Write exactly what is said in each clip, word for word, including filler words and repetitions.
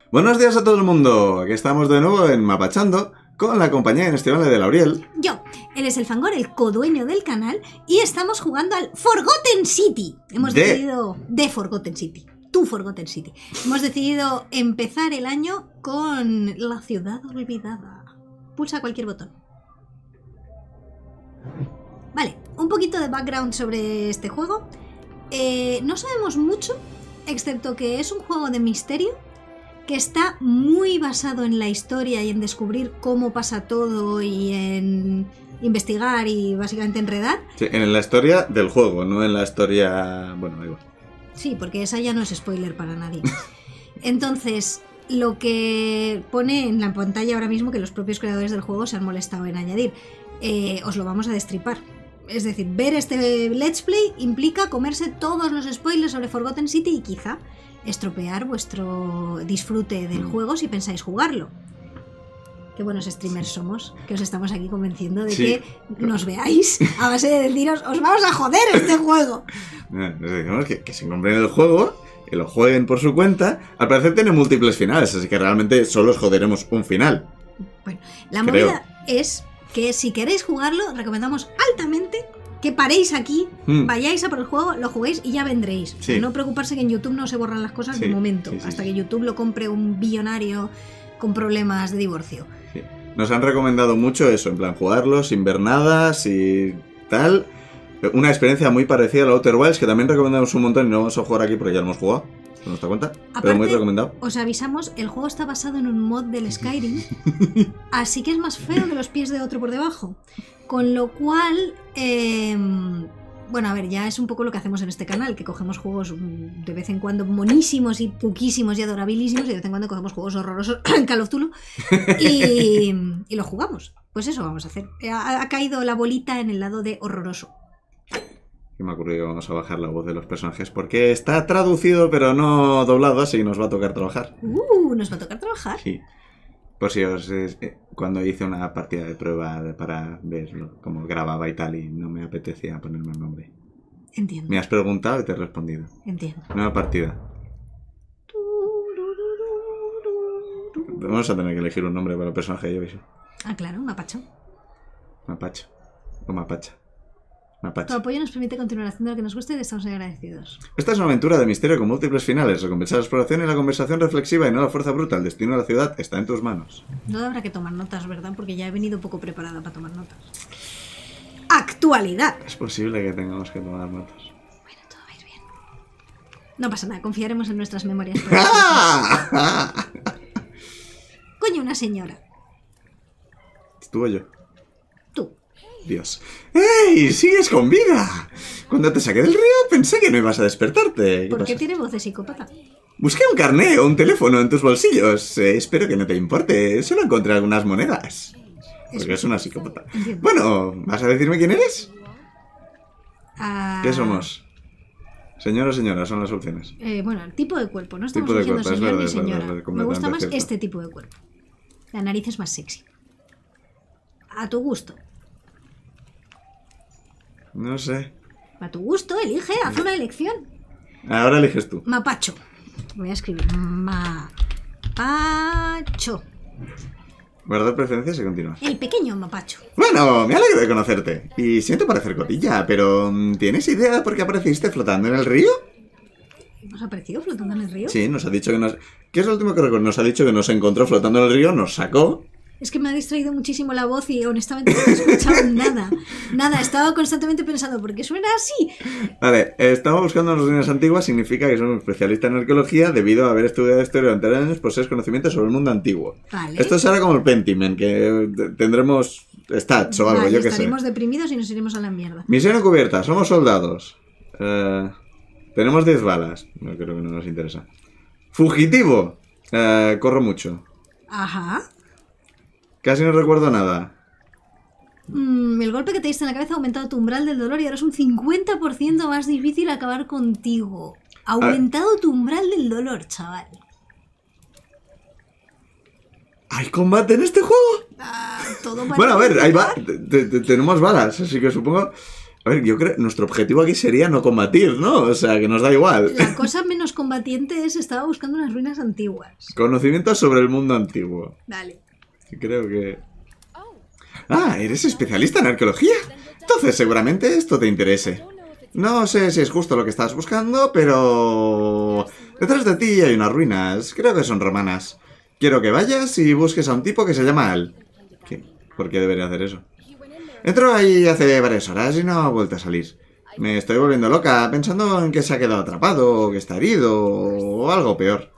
Buenos días a todo el mundo, aquí estamos de nuevo en Mapachando con la compañía inestimable de Lauriel. Yo, él es el Fangor, el codueño del canal, y estamos jugando al Forgotten City. Hemos de... decidido... De Forgotten City. Tu Forgotten City. Hemos decidido empezar el año con la ciudad olvidada. Pulsa cualquier botón. Vale, un poquito de background sobre este juego. Eh, no sabemos mucho, excepto que es un juego de misterio que está muy basado en la historia y en descubrir cómo pasa todo y en investigar y básicamente enredar. Sí, en la historia del juego, no en la historia... Bueno, da igual. Sí, porque esa ya no es spoiler para nadie. Entonces, lo que pone en la pantalla ahora mismo, que los propios creadores del juego se han molestado en añadir, eh, os lo vamos a destripar. Es decir, ver este Let's Play implica comerse todos los spoilers sobre Forgotten City y quizá estropear vuestro disfrute del juego si pensáis jugarlo. Qué buenos streamers somos, que os estamos aquí convenciendo de sí. que nos veáis a base de deciros, os vamos a joder este juego. Les decimos que, que se compren el juego, que lo jueguen por su cuenta. Al parecer tiene múltiples finales, así que realmente solo os joderemos un final. Bueno, la Creo. movida es que si queréis jugarlo, recomendamos altamente que paréis aquí, mm. vayáis a por el juego, lo juguéis y ya vendréis. Sí. O sea, no preocuparse que en YouTube no se borran las cosas sí, de momento, sí, sí, hasta sí. que YouTube lo compre un billonario con problemas de divorcio. Sí. Nos han recomendado mucho eso, en plan jugarlo sin ver nada, y tal. Una experiencia muy parecida a la Outer Wilds, que también recomendamos un montón y no vamos a jugar aquí porque ya lo hemos jugado. ¿No os da cuenta? Aparte, pero muy recomendado. Os avisamos, el juego está basado en un mod del Skyrim, así que es más feo que los pies de otro por debajo. Con lo cual, eh, bueno, a ver, ya es un poco lo que hacemos en este canal, que cogemos juegos de vez en cuando monísimos y puquísimos y adorabilísimos, y de vez en cuando cogemos juegos horrorosos en Call of Cthulhu y, y los jugamos. Pues eso vamos a hacer. Ha, ha caído la bolita en el lado de horroroso. Que me ha ocurrido que vamos a bajar la voz de los personajes porque está traducido pero no doblado, así que nos va a tocar trabajar. Uh, ¿nos va a tocar trabajar? Sí. Por si os... Eh, cuando hice una partida de prueba para ver cómo grababa y tal y no me apetecía ponerme el nombre. Entiendo. Me has preguntado y te he respondido. Entiendo. Nueva partida. Vamos a tener que elegir un nombre para el personaje de Jason. Ah, claro, Mapacho. Mapacho. O Mapacha. Mapache. Tu apoyo nos permite continuar haciendo lo que nos guste y estamos agradecidos. Esta es una aventura de misterio con múltiples finales. Recompensa la exploración y la conversación reflexiva y no la fuerza bruta. El destino de la ciudad está en tus manos. No habrá que tomar notas, ¿verdad? Porque ya he venido poco preparada para tomar notas. ¡Actualidad! Es posible que tengamos que tomar notas. Bueno, todo va a ir bien. No pasa nada, confiaremos en nuestras memorias. Coño, una señora. ¿Tú o yo? Tú. Dios. ¡Ey! ¡Sigues con vida! Cuando te saqué del río pensé que no ibas a despertarte. ¿Qué ¿Por qué pasa? tiene voz de psicópata? Busqué un carné o un teléfono en tus bolsillos. Eh, espero que no te importe. Solo encontré algunas monedas. Porque es una psicópata. Entiendo. Bueno, ¿vas a decirme quién eres? Ah, ¿Qué somos? ¿Señor o señora? Son las opciones. Eh, bueno, el tipo de cuerpo. No estamos Tipo de diciendo cuerpo, es señor verdad, ni es verdad, señora. es verdad, Me gusta más completamente este tipo de cuerpo. La nariz es más sexy. A tu gusto. No sé. A tu gusto, elige, haz una elección. Ahora eliges tú. Mapacho. Voy a escribir. Mapacho. Guardar preferencias y continuar. El pequeño mapacho. Bueno, me alegro de conocerte. Y siento parecer cotilla, pero ¿tienes idea de por qué apareciste flotando en el río? ¿Nos ha aparecido flotando en el río? Sí, nos ha dicho que nos... ¿Qué es lo último que recuerdo? Nos ha dicho que nos encontró flotando en el río, nos sacó... Es que me ha distraído muchísimo la voz y honestamente no he escuchado nada. Nada, estaba constantemente pensando, ¿por qué suena así? Vale, estamos buscando en las ruinas antiguas, significa que somos especialistas en arqueología debido a haber estudiado historia durante años, posees conocimientos sobre el mundo antiguo. Vale. Esto será como el Pentiment, que tendremos stats o algo, vale, yo qué sé. estaremos deprimidos y nos iremos a la mierda. Misión encubierta, somos soldados. Eh, tenemos diez balas. No creo que no nos interesa. Fugitivo. Eh, corro mucho. Ajá. Casi no recuerdo nada. Mm, el golpe que te diste en la cabeza ha aumentado tu umbral del dolor y ahora es un cincuenta por ciento más difícil acabar contigo. Ha aumentado tu umbral del dolor, chaval. ¿Hay combate en este juego? Ah, todo bueno, a ver, hay ba- te, te, tenemos balas, así que supongo... A ver, yo creo que nuestro objetivo aquí sería no combatir, ¿no? O sea, que nos da igual. La cosa menos combatiente es estaba buscando unas ruinas antiguas. Conocimientos sobre el mundo antiguo. Vale. Creo que... Ah, ¿eres especialista en arqueología? Entonces seguramente esto te interese. No sé si es justo lo que estás buscando, pero... Detrás de ti hay unas ruinas, creo que son romanas. Quiero que vayas y busques a un tipo que se llama Al. ¿Qué? ¿Por qué debería hacer eso? Entró ahí hace varias horas y no ha vuelto a salir. Me estoy volviendo loca pensando en que se ha quedado atrapado, o que está herido, o algo peor.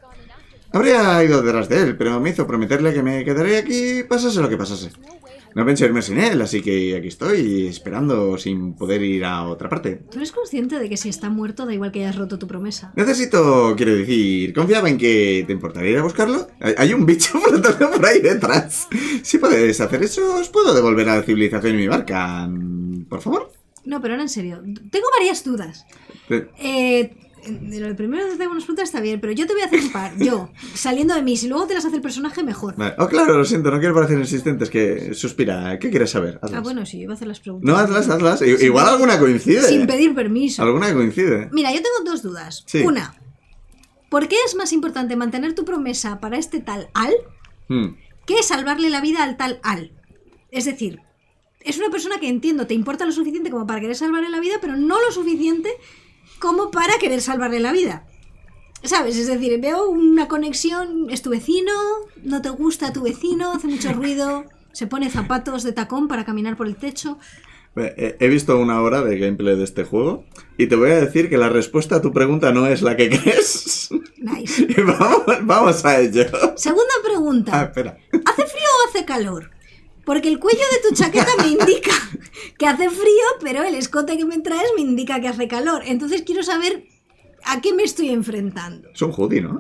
Habría ido detrás de él, pero me hizo prometerle que me quedaré aquí pasase lo que pasase. No pensé irme sin él, así que aquí estoy, esperando sin poder ir a otra parte. ¿Tú eres consciente de que si está muerto da igual que hayas roto tu promesa? Necesito, quiero decir, confiaba en que te importaría ir a buscarlo. Hay, hay un bicho flotando por ahí detrás. Si puedes hacer eso, os puedo devolver a la civilización en mi barca. Por favor. No, pero ahora en serio. Tengo varias dudas. Eh, Eh... Lo primero de hacer unas preguntas está bien, pero yo te voy a hacer un par, yo, saliendo de mí. Si luego te las hace el personaje, mejor. Vale. Oh, claro, lo siento, no quiero parecer insistente, es que suspira. ¿Qué quieres saber? Hazlas. Ah, bueno, sí, yo iba a hacer las preguntas. No, hazlas, hazlas. I- Igual alguna coincide. Sin pedir permiso. Alguna coincide. Mira, yo tengo dos dudas. Sí. Una, ¿por qué es más importante mantener tu promesa para este tal Al Hmm. que salvarle la vida al tal Al? Es decir, es una persona que entiendo, te importa lo suficiente como para querer salvarle la vida, pero no lo suficiente como para querer salvarle la vida. ¿Sabes? Es decir, veo una conexión, es tu vecino, no te gusta tu vecino, hace mucho ruido, se pone zapatos de tacón para caminar por el techo. He visto una hora de gameplay de este juego y te voy a decir que la respuesta a tu pregunta no es la que crees. Nice. vamos, vamos a ello. Segunda pregunta. Ah, espera. ¿Hace frío o hace calor? Porque el cuello de tu chaqueta me indica que hace frío, pero el escote que me traes me indica que hace calor. Entonces quiero saber a qué me estoy enfrentando. Es un hoodie, ¿no?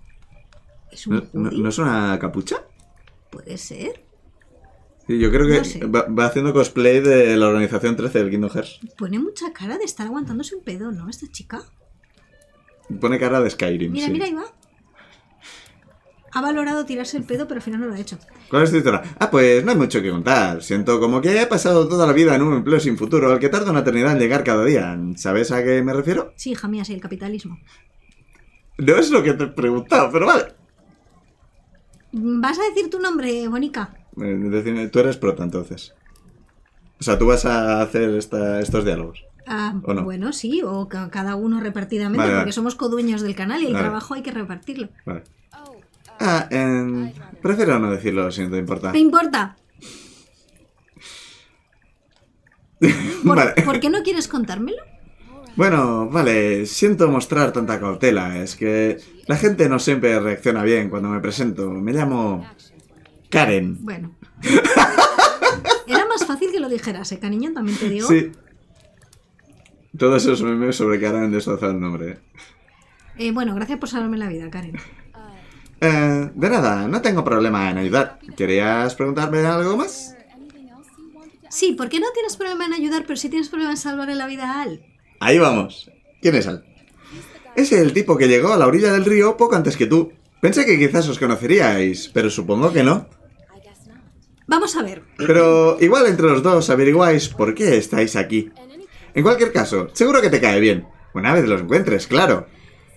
¿Es un ¿No, no, hoodie? ¿no es una capucha? Puede ser. Sí, yo creo que No sé. va, va haciendo cosplay de la organización trece del Kingdom Hearts. Pone mucha cara de estar aguantándose un pedo, ¿no? Esta chica. Pone cara de Skyrim. Mira, sí. mira, ahí va. Ha valorado tirarse el pedo, pero al final no lo ha hecho. ¿Cuál es tu historia? Ah, pues no hay mucho que contar. Siento como que he pasado toda la vida en un empleo sin futuro, al que tarda una eternidad en llegar cada día. ¿Sabes a qué me refiero? Sí, hija mía, sí, el capitalismo. No es lo que te he preguntado, pero vale. ¿Vas a decir tu nombre, Bonica? Eh, decime, tú eres prota, entonces. O sea, tú vas a hacer esta- estos diálogos. Ah, ¿O no? bueno, sí, o ca- cada uno repartidamente, Vale, porque vale. somos codueños del canal y el Vale. trabajo hay que repartirlo. Vale. Ah, eh, prefiero no decirlo si no te importa. ¿Te importa? ¿Por, Vale. ¿por qué no quieres contármelo? Bueno, vale, siento mostrar tanta cautela. Es que la gente no siempre reacciona bien cuando me presento. Me llamo Karen. Bueno. Era más fácil que lo dijeras, ¿eh, cariño? También te digo. Sí. Todos esos memes sobre Karen han destrozado el nombre. Eh, bueno, gracias por salvarme la vida, Karen. Eh, de nada, no tengo problema en ayudar. ¿Querías preguntarme algo más? Sí, ¿por qué no tienes problema en ayudar, pero sí tienes problema en salvarle la vida a Al? Ahí vamos. ¿Quién es Al? Es el tipo que llegó a la orilla del río poco antes que tú. Pensé que quizás os conoceríais, pero supongo que no. Vamos a ver. Pero igual entre los dos averiguáis por qué estáis aquí. En cualquier caso, seguro que te cae bien. Una vez lo encuentres, claro.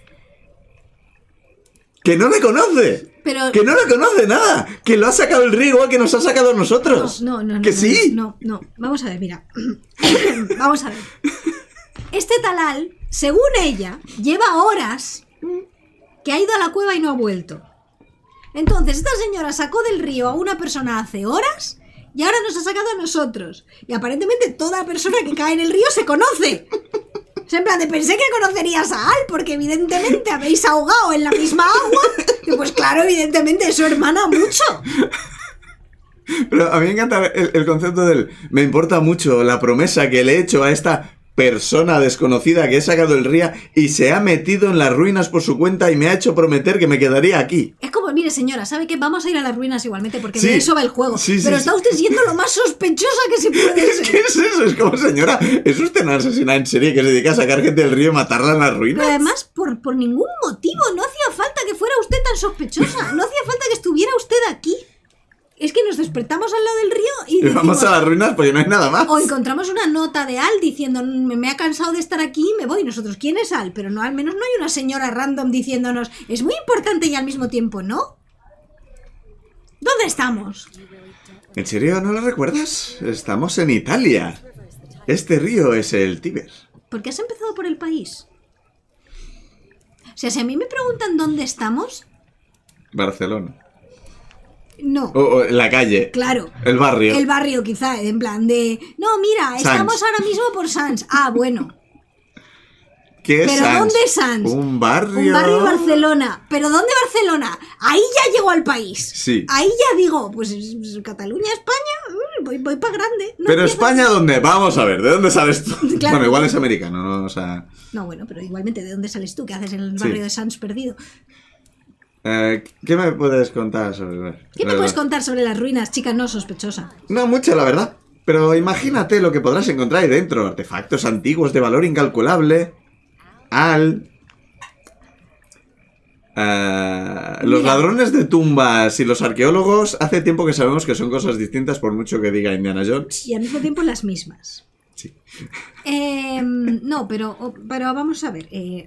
¡Que no le conoce! Pero... ¡Que no le conoce nada! ¡Que lo ha sacado el río igual que nos ha sacado a nosotros! No, no, no. ¡Que no, sí! No, no, no. Vamos a ver, mira. Vamos a ver. Este talal, según ella, lleva horas que ha ido a la cueva y no ha vuelto. Entonces, esta señora sacó del río a una persona hace horas y ahora nos ha sacado a nosotros. Y aparentemente toda persona que cae en el río se conoce. O sea, en plan de, pensé que conocerías a Al, porque evidentemente habéis ahogado en la misma agua. Y pues claro, evidentemente es su hermana mucho. Pero a mí me encanta el, el concepto del... Me importa mucho la promesa que le he hecho a esta persona desconocida que he sacado del río y se ha metido en las ruinas por su cuenta y me ha hecho prometer que me quedaría aquí. Es como, mire señora, ¿sabe qué? Vamos a ir a las ruinas igualmente porque Sí. de eso va el juego. Sí, sí, Pero sí. está usted siendo lo más sospechosa que se puede ¿Qué ser. es eso? Es como, señora, ¿es usted una asesina en serie que se dedica a sacar gente del río y matarla en las ruinas? Pero además, por, por ningún motivo, no hacía falta que fuera usted tan sospechosa. No hacía falta que estuviera usted aquí. Es que nos despertamos al lado del río y, Y decimos, vamos a las ruinas porque no hay nada más. o encontramos una nota de Al diciendo, me, me ha cansado de estar aquí y me voy. Nosotros, ¿quién es Al? Pero no, al menos no hay una señora random diciéndonos, es muy importante y al mismo tiempo, ¿no? ¿Dónde estamos? ¿En serio no lo recuerdas? Estamos en Italia. Este río es el Tíber. ¿Por qué has empezado por el país? O sea, si a mí me preguntan dónde estamos, Barcelona. no. O, o la calle. Claro. El barrio. El barrio, quizá, en plan de... No, mira, Sans. estamos ahora mismo por Sans. Ah, bueno. ¿Qué es ¿Pero Sans? dónde Sans? Un barrio. Un barrio de Barcelona. ¿Pero dónde Barcelona? Ahí ya llego al país. Sí. Ahí ya digo, pues Cataluña, España, voy, voy para grande. No Pero empiezo- España, ¿dónde? Vamos a ver, ¿de dónde sales tú? Claro. Bueno, igual es americano, ¿no? O sea... No, bueno, pero igualmente, ¿de dónde sales tú? ¿Qué haces en el Sí. barrio de Sans perdido? Eh, ¿Qué me puedes contar sobre...? ¿Qué me puedes contar sobre las ruinas, chica no sospechosa? No mucho, la verdad. Pero imagínate lo que podrás encontrar ahí dentro. Artefactos antiguos de valor incalculable. Al... Eh, los Mira. ladrones de tumbas y los arqueólogos hace tiempo que sabemos que son cosas distintas por mucho que diga Indiana Jones. Y al mismo tiempo las mismas. Sí. Eh, no, pero, pero vamos a ver. Eh,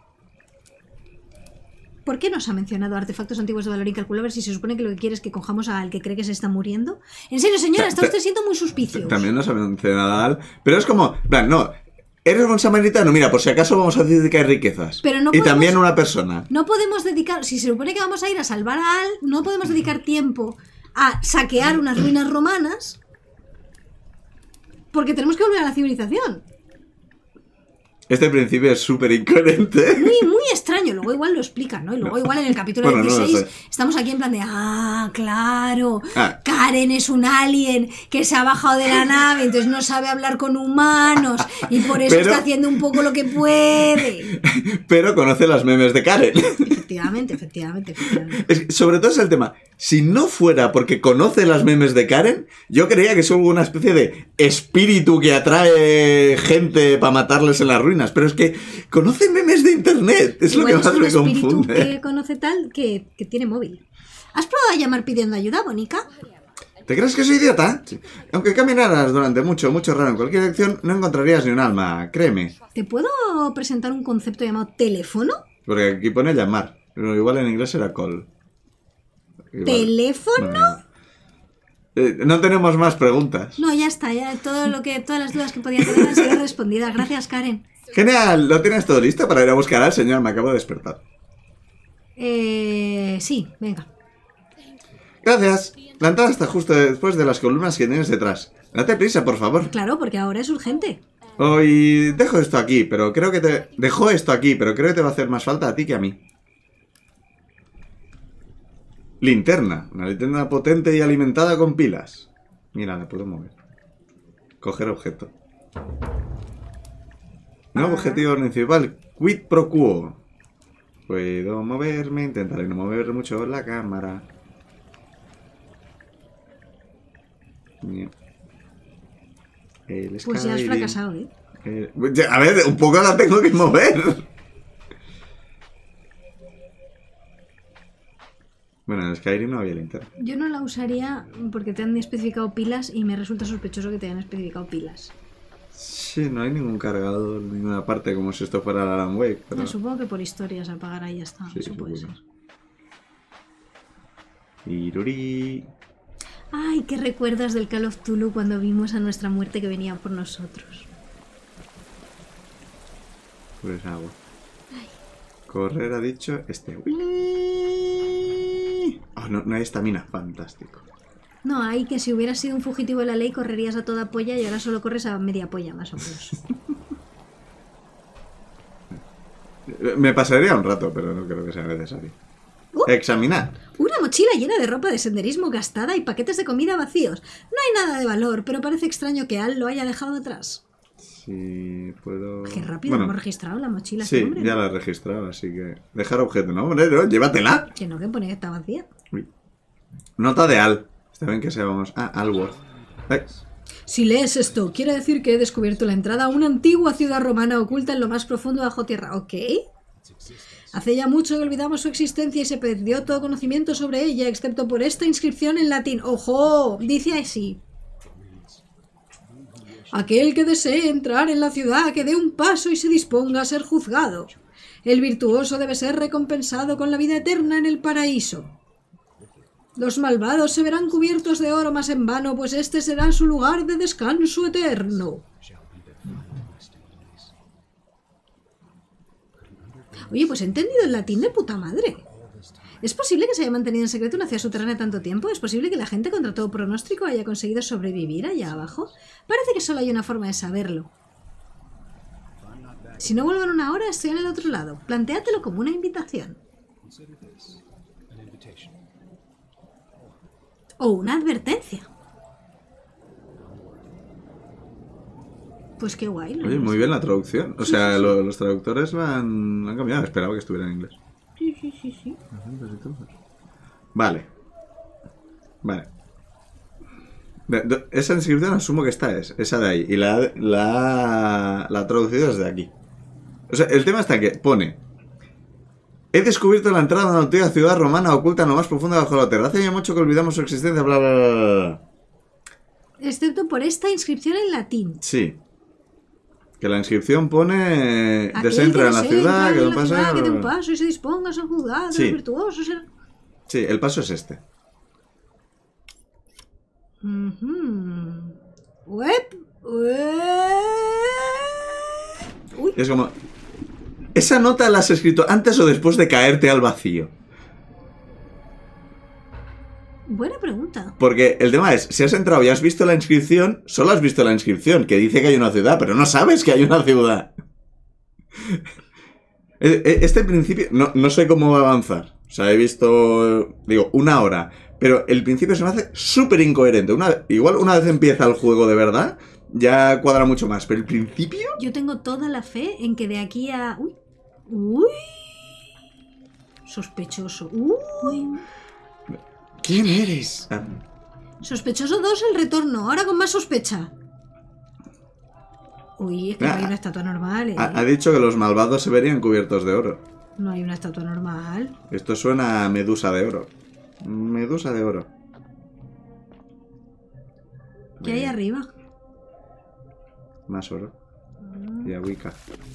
¿Por qué nos ha mencionado artefactos antiguos de valor incalculable si se supone que lo que quiere es que cojamos al que cree que se está muriendo? En serio, señora, está Ta- usted siendo muy suspicioso. También nos ha mencionado Al... Pero es como... en plan, no... Eres buen samaritano, mira, por si acaso vamos a decir que hay riquezas. Pero no y podemos- también una persona. No podemos dedicar, si se supone que vamos a ir a salvar a Al, no podemos dedicar tiempo a saquear unas ruinas romanas porque tenemos que volver a la civilización. Este principio es súper incoherente. Muy, muy extraño, luego igual lo explican, ¿no? Y luego igual en el capítulo Bueno, no lo dieciséis sé. estamos aquí en plan de, ah, claro, Ah. Karen es un alien que se ha bajado de la nave, entonces no sabe hablar con humanos y por eso Pero- está haciendo un poco lo que puede. Pero conoce las memes de Karen. Efectivamente, efectivamente, efectivamente. Es que, sobre todo es el tema. Si no fuera porque conoce las memes de Karen, yo creía que son una especie de espíritu que atrae gente para matarles en las ruinas. Pero es que conoce memes de internet. Es Igual lo es que más un me espíritu confunde. que conoce tal que, que tiene móvil. ¿Has probado a llamar pidiendo ayuda, Bonica? ¿Te crees que soy idiota? Sí. Aunque caminaras durante mucho, mucho rato en cualquier dirección, no encontrarías ni un alma, créeme. ¿Te puedo presentar un concepto llamado teléfono? Porque aquí pone llamar. Pero igual en inglés era call. Igual. ¿Teléfono? Bueno, eh, no tenemos más preguntas. No, ya está, ya todo lo que, todas las dudas que podía tener han sido respondidas. Gracias, Karen. Genial, ¿lo tienes todo listo para ir a buscar al señor? Me acabo de despertar. Eh, sí, venga. Gracias. La entrada está justo después de las columnas que tienes detrás. Date prisa, por favor. Claro, porque ahora es urgente. Hoy dejo esto aquí, pero creo que te... Dejo esto aquí, pero creo que te va a hacer más falta a ti que a mí. Linterna. Una linterna potente y alimentada con pilas. Mira, la puedo mover. Coger objeto. Nuevo objetivo principal. Quid pro quo. Puedo moverme, intentaré no mover mucho la cámara. El Pues ya has Skyrim. fracasado, ¿eh? Eh, ya, a ver, un poco la tengo que mover. Bueno, en Skyrim no había linterna. Yo no la usaría porque te han especificado pilas y me resulta sospechoso que te hayan especificado pilas. Sí, no hay ningún cargador en ninguna parte como si esto fuera la Alan Wake. Pero... Me supongo que por historias apagar ahí ya está. Sí, Eso puede ser. supongo. Iruri. Ay, ¿qué recuerdas del Call of Tulu cuando vimos a nuestra muerte que venía por nosotros? Pues agua. Correr ha dicho este. Oh, no, no hay estamina. Fantástico. No, hay que si hubieras sido un fugitivo de la ley correrías a toda polla y ahora solo corres a media polla, más o menos. Me pasaría un rato, pero no creo que sea necesario. Uh. Examinar. Una mochila llena de ropa de senderismo gastada y paquetes de comida vacíos. No hay nada de valor, pero parece extraño que Al lo haya dejado atrás. Si puedo... Qué rápido Bueno, hemos registrado la mochila. sí, este hombre, ya ¿no? la he registrado, así que... Dejar objeto, no, hombre, no, llévatela. Que no, que pone que está vacía. Uy. Nota de Al. Está bien que sea, vamos... Ah, Alworth. Ay. Si lees esto, quiere decir que he descubierto la entrada a una antigua ciudad romana oculta en lo más profundo bajo tierra. ¿Ok? Hace ya mucho que olvidamos su existencia y se perdió todo conocimiento sobre ella, excepto por esta inscripción en latín. ¡Ojo! Dice así. Aquel que desee entrar en la ciudad, que dé un paso y se disponga a ser juzgado. El virtuoso debe ser recompensado con la vida eterna en el paraíso. Los malvados se verán cubiertos de oro, mas en vano, pues este será su lugar de descanso eterno. Oye, pues he entendido el latín de puta madre. ¿Es posible que se haya mantenido en secreto una ciudad subterránea tanto tiempo? ¿Es posible que la gente contra todo pronóstico haya conseguido sobrevivir allá abajo? Parece que solo hay una forma de saberlo. Si no vuelvo en una hora, estoy en el otro lado. Plantéatelo como una invitación. O una advertencia. Pues qué guay. ¿No? Oye, muy bien la traducción. O sea, sí, sí, sí. Lo, los traductores la han, han cambiado. Esperaba que estuviera en inglés. Sí, sí, sí, sí. Vale. Vale. De, de, esa inscripción asumo que esta es. Esa de ahí. Y la, la, la ha traducido desde aquí. O sea, el tema está que pone... He descubierto la entrada de una antigua ciudad romana oculta en lo más profundo bajo la tierra. Hace ya mucho que olvidamos su existencia, bla, bla, bla, bla. Excepto por esta inscripción en latín. Sí. Que la inscripción pone... Desentra en la ciudad, que, en la la ciudad, que de un paso y se disponga a ser juzgado, sí. Virtuoso. Ser... Sí, el paso es este. Uh-huh. Uep. Uep. Uy. Es como... ¿Esa nota la has escrito antes o después de caerte al vacío? Buena pregunta. Porque el tema es, si has entrado y has visto la inscripción, solo has visto la inscripción, que dice que hay una ciudad, pero no sabes que hay una ciudad. Este principio, no, no sé cómo va a avanzar. O sea, he visto, digo, una hora. Pero el principio se me hace súper incoherente. Una, igual una vez empieza el juego de verdad, ya cuadra mucho más. Pero el principio... Yo tengo toda la fe en que de aquí a... Uy. Uy. Sospechoso. Uy. ¿Quién eres? Ah. Sospechoso dos, el retorno. Ahora con más sospecha. Uy, es que ah, no hay una estatua normal, ¿eh? ha, ha dicho que los malvados se verían cubiertos de oro. No hay una estatua normal. Esto suena a medusa de oro. Medusa de oro. ¿Qué hay arriba? Más oro. Y a Wicca.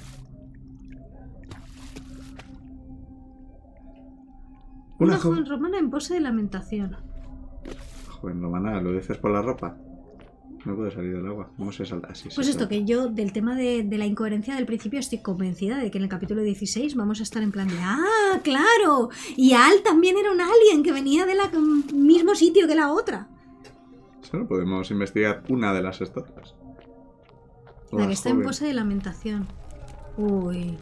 Una, Una joven romana en pose de lamentación. Joven romana, ¿lo dices por la ropa? No puede salir del agua. ¿Cómo se salta así? Pues se esto, salta. Que yo del tema de, de la incoherencia del principio estoy convencida de que en el capítulo dieciséis vamos a estar en plan de ¡ah, claro! Y Al también era un alien que venía del mismo sitio que la otra. Solo podemos investigar una de las estatuas. La, la que está joven. En pose de lamentación. Uy...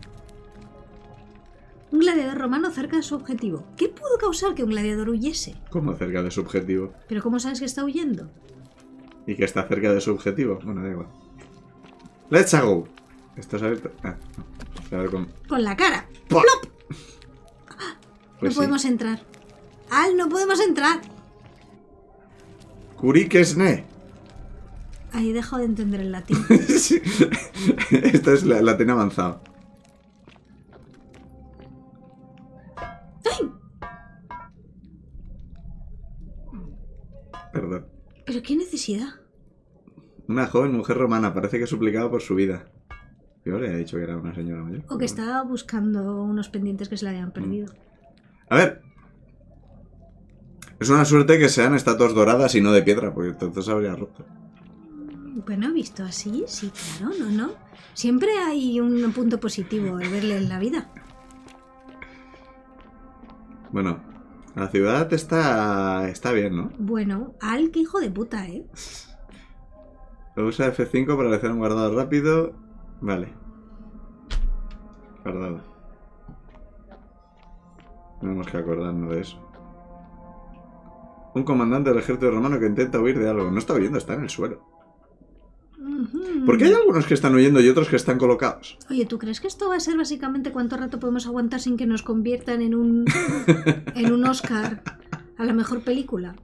Un gladiador romano cerca de su objetivo. ¿Qué pudo causar que un gladiador huyese? ¿Cómo cerca de su objetivo? ¿Pero cómo sabes que está huyendo? ¿Y que está cerca de su objetivo? Bueno, da igual. ¡Let's go! ¿Estás abierto? Ah, no. A ver con... Con la cara. ¡Plop! Pues no sí. Podemos entrar. ¡Al, no podemos entrar! ¡Curikesne! Ahí he dejado de entender el latín. Sí. Esto es el latín avanzado. ¡Ay! Perdón. ¿Pero qué necesidad? Una joven mujer romana, parece que suplicaba por su vida. Yo le he dicho que era una señora mayor. O que estaba buscando unos pendientes que se le habían perdido. A ver. Es una suerte que sean estatuas doradas y no de piedra, porque entonces habría roto. Bueno, visto así, sí, claro, no, no. Siempre hay un punto positivo al verle en la vida. Bueno, la ciudad está está bien, ¿no? Bueno, Al, qué hijo de puta, ¿eh? Usa F cinco para realizar un guardado rápido. Vale. Guardado. Tenemos que acordarnos de eso. Un comandante del ejército romano que intenta huir de algo. No está huyendo, está en el suelo. Uh-huh. ¿Por qué hay algunos que están huyendo y otros que están colocados? Oye, ¿tú crees que esto va a ser básicamente cuánto rato podemos aguantar sin que nos conviertan en un en un Oscar a la mejor película?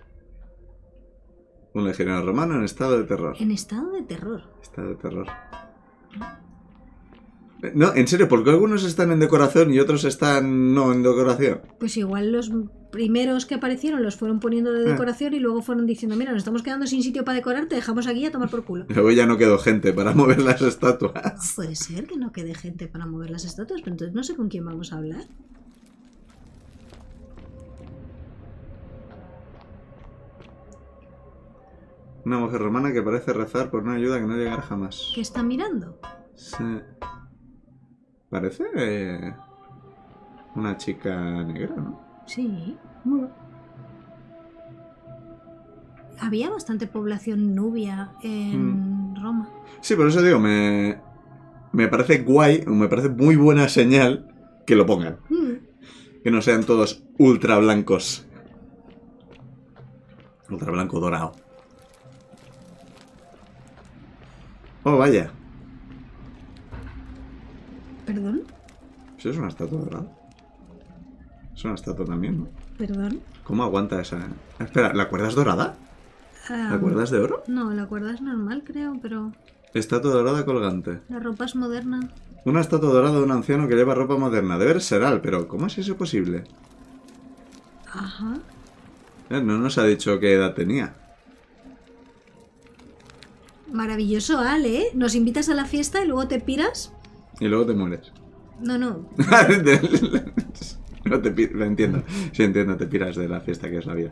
Un legionario romano en estado de terror. En estado de terror. Estado de terror. No, en serio, ¿por qué algunos están en decoración y otros están no en decoración? Pues igual los primeros que aparecieron los fueron poniendo de decoración y luego fueron diciendo, mira, nos estamos quedando sin sitio para decorar, te dejamos aquí a tomar por culo. Luego ya no quedó gente para mover las estatuas. Puede ser que no quede gente para mover las estatuas, pero entonces no sé con quién vamos a hablar. Una mujer romana que parece rezar por una ayuda que no llegará jamás. ¿Qué están mirando? Sí. Parece eh, una chica negra, ¿no? Sí. Había bastante población nubia en mm. Roma. Sí, por eso digo, me, me parece guay, me parece muy buena señal que lo pongan. Mm. Que no sean todos ultra blancos. Ultra blanco dorado. Oh, vaya. ¿Perdón? ¿Eso es una estatua dorada? Es una estatua también, ¿no? ¿Perdón? ¿Cómo aguanta esa? Espera, ¿la cuerda es dorada? Um, ¿La cuerda es de oro? No, la cuerda es normal, creo, pero... Estatua dorada colgante. La ropa es moderna. Una estatua dorada de un anciano que lleva ropa moderna. Debe ser Al, pero ¿cómo es eso posible? Ajá. Eh, no nos ha dicho qué edad tenía. Maravilloso, Al, ¿eh? Nos invitas a la fiesta y luego te piras. Y luego te mueres. No, no. No te pi- lo entiendo. Sí, entiendo, te piras de la fiesta que es la vida.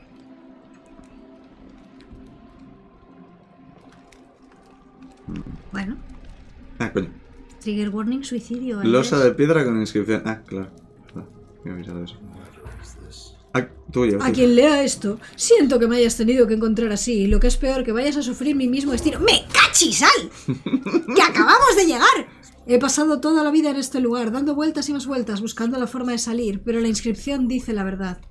Bueno. Ah, coño. Trigger warning, suicidio. ¿eh? Losa de piedra con inscripción. Ah, claro. Me he avisado de eso. Ah, tuyo, a quien lea esto, siento que me hayas tenido que encontrar así. Lo que es peor, que vayas a sufrir mi mismo destino. ¡Me cachis, Al! ¡Que acabamos de llegar! He pasado toda la vida en este lugar, dando vueltas y más vueltas, buscando la forma de salir, pero la inscripción dice la verdad.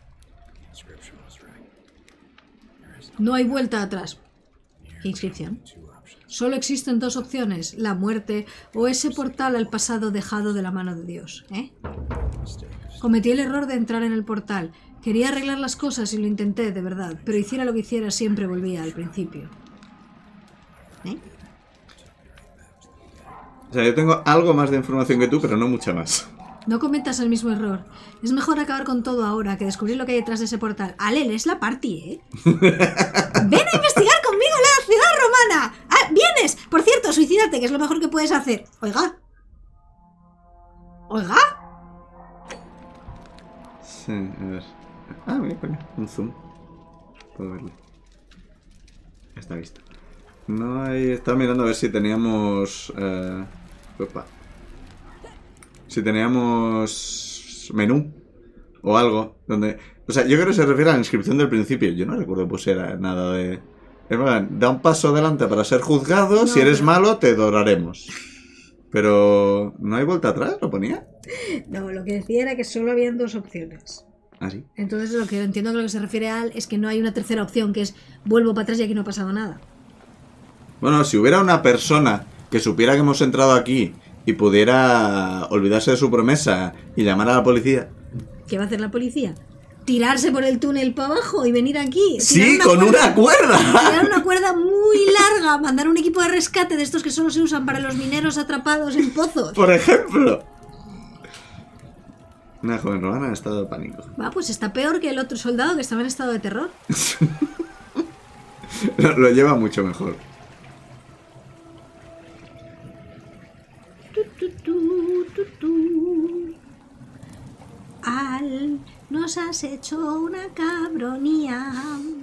No hay vuelta atrás. ¿Qué inscripción? Solo existen dos opciones, la muerte o ese portal al pasado dejado de la mano de Dios, ¿eh? Cometí el error de entrar en el portal. Quería arreglar las cosas y lo intenté, de verdad, pero hiciera lo que hiciera siempre volvía al principio. ¿Eh? O sea, yo tengo algo más de información que tú, pero no mucha más. No cometas el mismo error. Es mejor acabar con todo ahora que descubrir lo que hay detrás de ese portal. Ale, es la party, ¿eh? ¡Ven a investigar conmigo la ciudad romana! ¡Ah, vienes! Por cierto, suicídate, que es lo mejor que puedes hacer. Oiga. Oiga. Sí, a ver. Ah, mira, coño, un zoom. Puedo verlo. Está visto. No hay... Estaba mirando a ver si teníamos... Eh... Opa. Si teníamos... menú. O algo. Donde... O sea, yo creo que se refiere a la inscripción del principio. Yo no recuerdo que pusiera nada de... Es verdad, da un paso adelante para ser juzgado. No, si eres pero... malo, te adoraremos. Pero... ¿No hay vuelta atrás? ¿Lo ponía? No, lo que decía era que solo habían dos opciones. ¿Ah, sí? Entonces lo que entiendo que lo que se refiere a Al es que no hay una tercera opción, que es vuelvo para atrás y aquí no ha pasado nada. Bueno, si hubiera una persona que supiera que hemos entrado aquí y pudiera olvidarse de su promesa y llamar a la policía. ¿Qué va a hacer la policía? ¿Tirarse por el túnel para abajo y venir aquí? Sí, una con cuerda, una cuerda. Tirar una cuerda muy larga, mandar un equipo de rescate de estos que solo se usan para los mineros atrapados en pozos. Por ejemplo. Una joven romana en estado de pánico. Va, pues está peor que el otro soldado que estaba en estado de terror. lo, lo lleva mucho mejor. Al, nos has hecho una cabronía.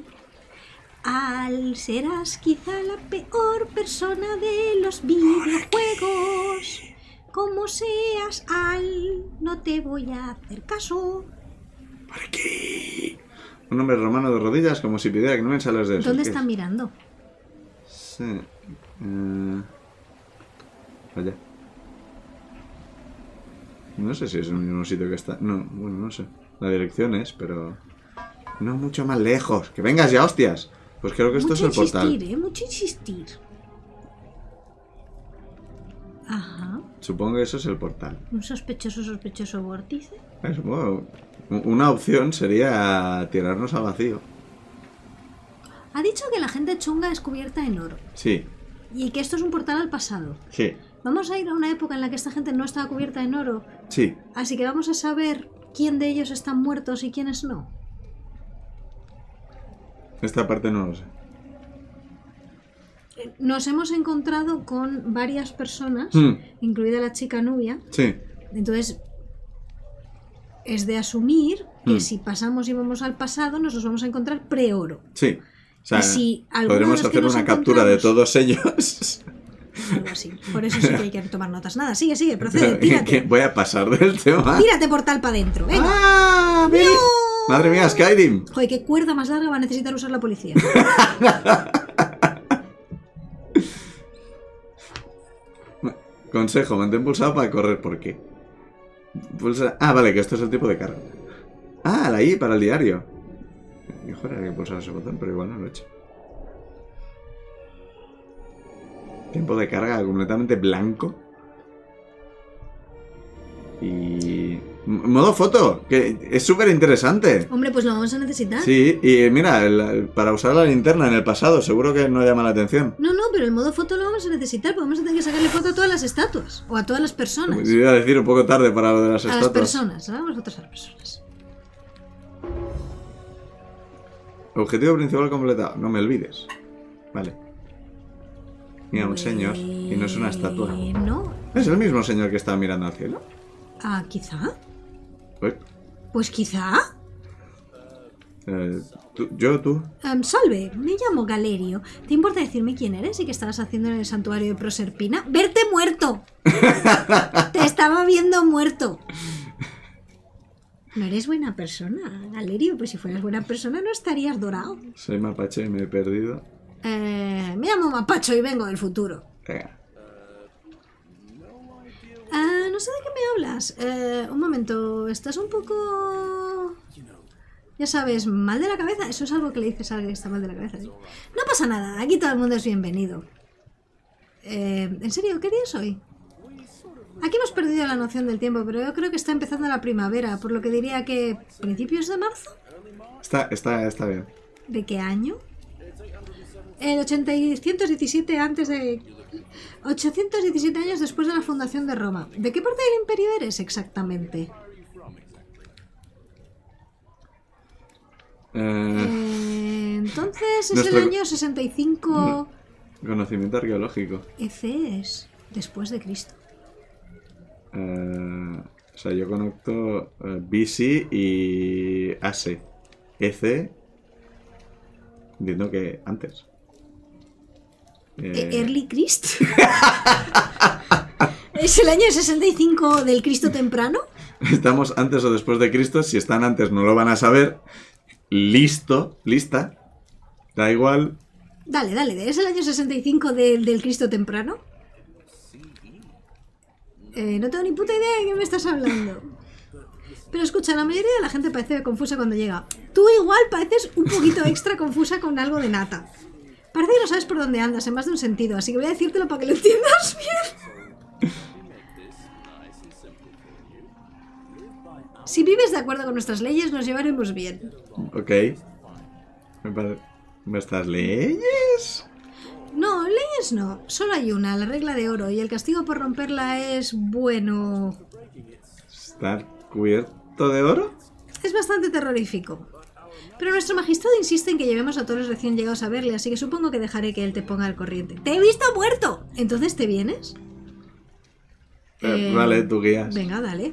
Al, serás quizá la peor persona de los videojuegos. Como seas, Al, no te voy a hacer caso. Por aquí. Un hombre romano de rodillas, como si pidiera que no me sales de eso. ¿Dónde está mirando? Sí. Eh... Allá. No sé si es el mismo sitio que está... No, bueno, no sé. La dirección es, pero... No mucho más lejos. ¡Que vengas ya, hostias! Pues creo que esto mucho es el portal. Mucho insistir, ¿eh? Mucho insistir. Ajá. Supongo que eso es el portal. Un sospechoso, sospechoso vórtice. Eh, supongo... Una opción sería tirarnos al vacío. Ha dicho que la gente chunga es cubierta en oro. Sí. Y que esto es un portal al pasado. Sí. Vamos a ir a una época en la que esta gente no estaba cubierta en oro. Sí. Así que vamos a saber quién de ellos están muertos y quiénes no. Esta parte no lo sé. Nos hemos encontrado con varias personas, Mm. incluida la chica Nubia. Sí. Entonces, es de asumir que Mm. si pasamos y vamos al pasado, nos los vamos a encontrar pre-oro. Sí. O sea, Y si alguno podremos de los que hacer nos una captura de encontramos- todos ellos. Algo así. Por eso sí que hay que tomar notas. Nada, sigue, sigue, procede, Que tírate. voy a pasar del tema. Tírate portal para adentro, venga. ¡Ah! ¡Mira! ¡Madre mía, Skyrim! Joder, qué cuerda más larga va a necesitar usar la policía. Consejo, mantén pulsado para correr. ¿Por qué? Pulsa... Ah, vale, que esto es el tipo de carga. Ah, la I para el diario. Mejor habría que pulsar ese botón, pero igual no lo he hecho. Tiempo de carga completamente blanco. Y... M- Modo foto, que es súper interesante. Hombre, pues lo vamos a necesitar. Sí, y mira, el- el- para usar la linterna en el pasado, seguro que no llama la atención. No, no, pero el modo foto lo vamos a necesitar, porque vamos a tener que sacarle foto a todas las estatuas. O a todas las personas. Iba a decir un poco tarde para lo de las A las estatuas. personas, sacamos fotos a las personas. Objetivo principal completado. No me olvides. Vale. Mira, un señor. Y no es una estatua. Eh, No. ¿Es el mismo señor que estaba mirando al cielo? Ah, quizá. Uy, Pues quizá. eh, tú- ¿Yo tú? Em, salve, me llamo Galerio. ¿Te importa decirme quién eres y qué estabas haciendo en el santuario de Proserpina? ¡Verte muerto! Te estaba viendo muerto. No eres buena persona, Galerio. Pues si fueras buena persona no estarías dorado. Soy mapache y me he perdido. Eh, me llamo Mapacho y vengo del futuro. Venga. Ah, no sé de qué me hablas. Eh, un momento, ¿estás un poco... ya sabes, mal de la cabeza? Eso es algo que le dices a alguien que está mal de la cabeza, ¿sí? No pasa nada, aquí todo el mundo es bienvenido. Eh, ¿En serio? ¿Qué día es hoy? Aquí hemos perdido la noción del tiempo, pero yo creo que está empezando la primavera, por lo que diría que... ¿principios de marzo? Está, está, está bien. ¿De qué año? El ochocientos diecisiete antes de... ochocientos diecisiete años después de la fundación de Roma. ¿De qué parte del imperio eres exactamente? Eh, Eh, entonces es Nuestro- el año sesenta y cinco conocimiento arqueológico. E C es después de Cristo. Eh, o sea, yo conecto eh, B C y A C. E C. Entiendo que antes. Eh, E- Early Christ. ¿Es el año sesenta y cinco del Cristo temprano? Estamos antes o después de Cristo. Si están antes no lo van a saber. Listo, lista. Da igual. Dale, dale, ¿es el año sesenta y cinco del, del Cristo temprano? Eh, no tengo ni puta idea de qué me estás hablando. Pero escucha, la mayoría de la gente parece confusa cuando llega. Tú igual pareces un poquito extra confusa con algo de nata. Parece que no sabes por dónde andas en más de un sentido, así que voy a decírtelo para que lo entiendas bien. Si vives de acuerdo con nuestras leyes, nos llevaremos bien. Ok. Me pare- ¿Nuestras leyes? No, leyes no. Solo hay una, la regla de oro, y el castigo por romperla es bueno. ¿Estar cubierto de oro? Es bastante terrorífico. Pero nuestro magistrado insiste en que llevemos a todos los recién llegados a verle, así que supongo que dejaré que él te ponga al corriente. ¡Te he visto muerto! ¿Entonces te vienes? Eh, Eh, vale, tú guías. Venga, dale.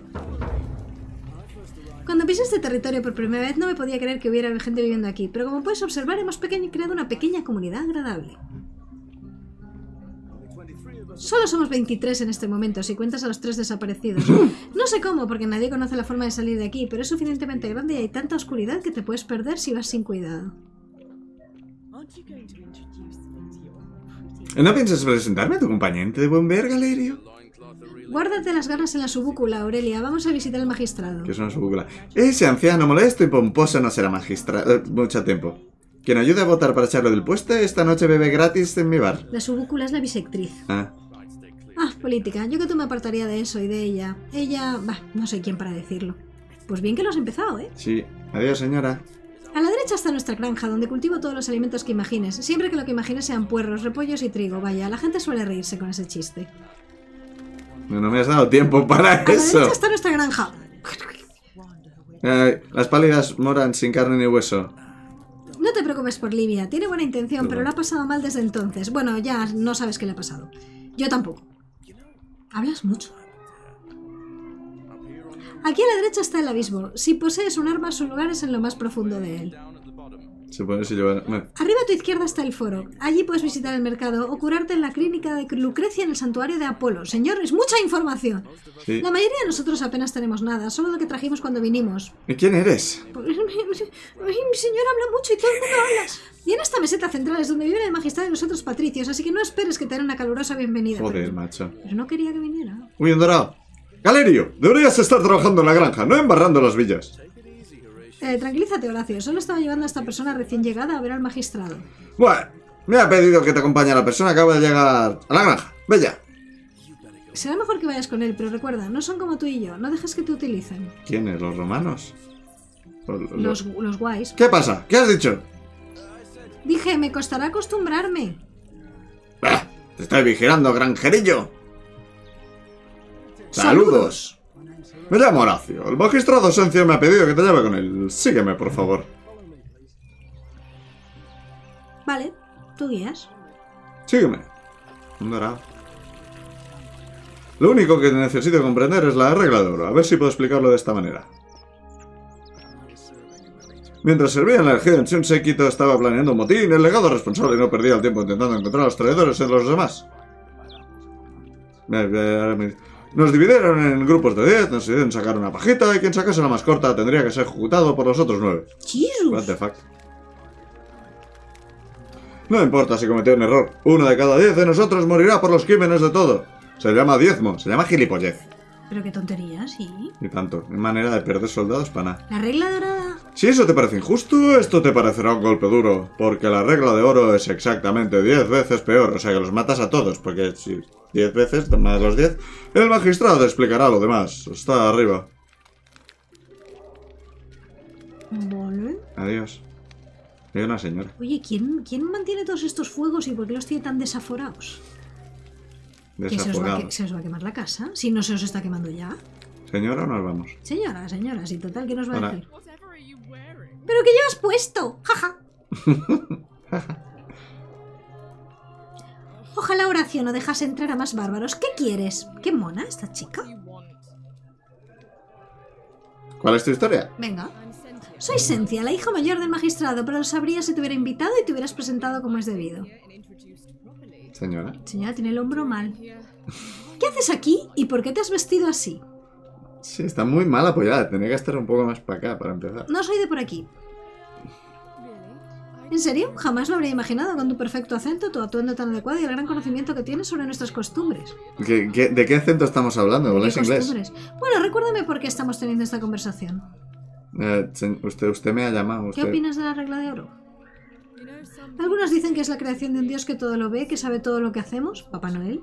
Cuando pisé este territorio por primera vez no me podía creer que hubiera gente viviendo aquí, pero como puedes observar hemos pequeño- creado una pequeña comunidad agradable. Solo somos veintitrés en este momento, si cuentas a los tres desaparecidos. No sé cómo, porque nadie conoce la forma de salir de aquí, pero es suficientemente grande y hay tanta oscuridad que te puedes perder si vas sin cuidado. ¿No piensas presentarme a tu compañente de buen ver, Galerio? Guárdate las ganas en la subúcula, Aurelia. Vamos a visitar al magistrado. Que es una subúcula. Ese anciano molesto y pomposo no será magistrado mucho tiempo. Quien ayude a votar para echarlo del puesto, esta noche bebe gratis en mi bar. La subúcula es la bisectriz. Ah, Ah, política. Yo que tú me apartaría de eso y de ella. Ella... bah, no sé quién para decirlo. Pues bien que lo has empezado, ¿eh? sí. Adiós, señora. A la derecha está nuestra granja, donde cultivo todos los alimentos que imagines. Siempre que lo que imagines sean puerros, repollos y trigo. Vaya, la gente suele reírse con ese chiste. No me has dado tiempo para A la eso. derecha está nuestra granja. Eh, las pálidas moran sin carne ni hueso. No te preocupes por Livia, tiene buena intención, pero la ha pasado mal desde entonces. Bueno, ya no sabes qué le ha pasado. Yo tampoco. Hablas mucho. Aquí a la derecha está el abismo. Si posees un arma, su lugar es en lo más profundo de él. Se puede si llevar... Bueno, Arriba a tu izquierda está el foro. Allí puedes visitar el mercado o curarte en la clínica de Lucrecia en el santuario de Apolo. Señor, es mucha información. sí. La mayoría de nosotros apenas tenemos nada, solo lo que trajimos cuando vinimos. ¿Y quién eres? Pues, mi, mi señor habla mucho y todo el mundo habla. Y en esta meseta central es donde viven el magistrado y los otros patricios, así que no esperes que te den una calurosa bienvenida. Joder, pero, macho. pero no quería que viniera. Uy, un dorado. Galerio, deberías estar trabajando en la granja, no embarrando las villas. Eh, tranquilízate, Horacio. Solo estaba llevando a esta persona recién llegada a ver al magistrado. Bueno, me ha pedido que te acompañe a la persona que acaba de llegar a la granja. Ve ya. Será mejor que vayas con él, pero recuerda, no son como tú y yo. No dejes que te utilicen. ¿Quiénes? ¿Los romanos? ¿O lo- Los, los guays. ¿Qué pasa? ¿Qué has dicho? Dije, me costará acostumbrarme. Bah, te estoy vigilando, granjerillo. Saludos. Me llamo Horacio. El magistrado Sencio me ha pedido que te lleve con él. Sígueme, por favor. Vale, tú guías. Sígueme. Un dorado. Lo único que necesito comprender es la regla de oro. A ver si puedo explicarlo de esta manera. Mientras servía en la legión, si un séquito estaba planeando un motín, el legado responsable no perdía el tiempo intentando encontrar a los traidores entre los demás. Nos dividieron en grupos de diez, nos decidieron sacar una pajita y quien sacase la más corta tendría que ser ejecutado por los otros nueve. What Jesus. the fuck. No importa si cometió un error, uno de cada diez de nosotros morirá por los crímenes de todo. Se llama diezmo, se llama gilipollez. Pero qué tontería, sí. Ni tanto, es manera de perder soldados para nada. La regla dorada. Si eso te parece injusto, esto te parecerá un golpe duro, porque la regla de oro es exactamente diez veces peor, o sea que los matas a todos, porque si diez veces, más los diez, el magistrado te explicará lo demás. Está arriba. Vale. Adiós. Hay una señora. Oye, ¿quién, ¿quién mantiene todos estos fuegos y por qué los tiene tan desaforados? ¿Que se os, va a, Desaforado. que- se os va a quemar la casa? Si no se os está quemando ya. Señora, nos vamos. Señora, señora, si total, ¿qué nos va a Hola. decir? ¿Pero qué llevas puesto? Jaja. Ojalá Horacio no dejase entrar a más bárbaros. ¿Qué quieres? ¿Qué mona esta chica? ¿Cuál es tu historia? Venga. Soy Sentia, la hija mayor del magistrado, pero lo sabrías si te hubiera invitado y te hubieras presentado como es debido. Señora. Señora, tiene el hombro mal. ¿Qué haces aquí y por qué te has vestido así? Sí, está muy mal apoyada. Tendría que estar un poco más para acá para empezar. No soy de por aquí. ¿En serio? Jamás lo habría imaginado con tu perfecto acento, tu atuendo tan adecuado y el gran conocimiento que tienes sobre nuestras costumbres. ¿Qué, qué, ¿De qué acento estamos hablando? ¿Qué ¿Habláis inglés? costumbres? Bueno, recuérdame por qué estamos teniendo esta conversación. Eh, se- usted, usted me ha llamado. ¿Qué Usted... opinas de la regla de oro? Algunos dicen que es la creación de un dios que todo lo ve, que sabe todo lo que hacemos. Papá Noel.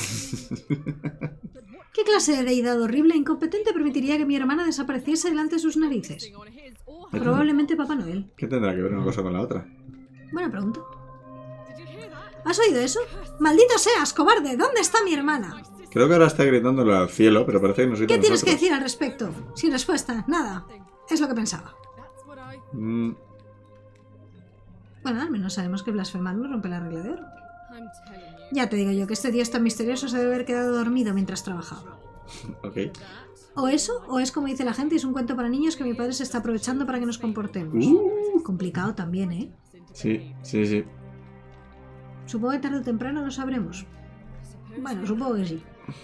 ¿Qué clase de deidad horrible e incompetente permitiría que mi hermana desapareciese delante de sus narices? Probablemente Papá Noel. ¿Qué tendrá que ver una cosa con la otra? Buena pregunta. ¿Has oído eso? ¡Maldito seas, cobarde! ¿Dónde está mi hermana? Creo que ahora está gritándole al cielo, pero parece que nos grita ¿Qué a tienes que nosotros. decir al respecto? Sin respuesta, nada. Es lo que pensaba. Mm, Bueno, al menos sabemos que blasfemar no rompe la regla de oro. Ya te digo yo que este dios tan misterioso se debe haber quedado dormido mientras trabajaba. ok. O eso, o es como dice la gente, es un cuento para niños que mi padre se está aprovechando para que nos comportemos. Uh. Complicado también, ¿eh? Sí, sí, sí. Supongo que tarde o temprano lo sabremos. Bueno, supongo que sí.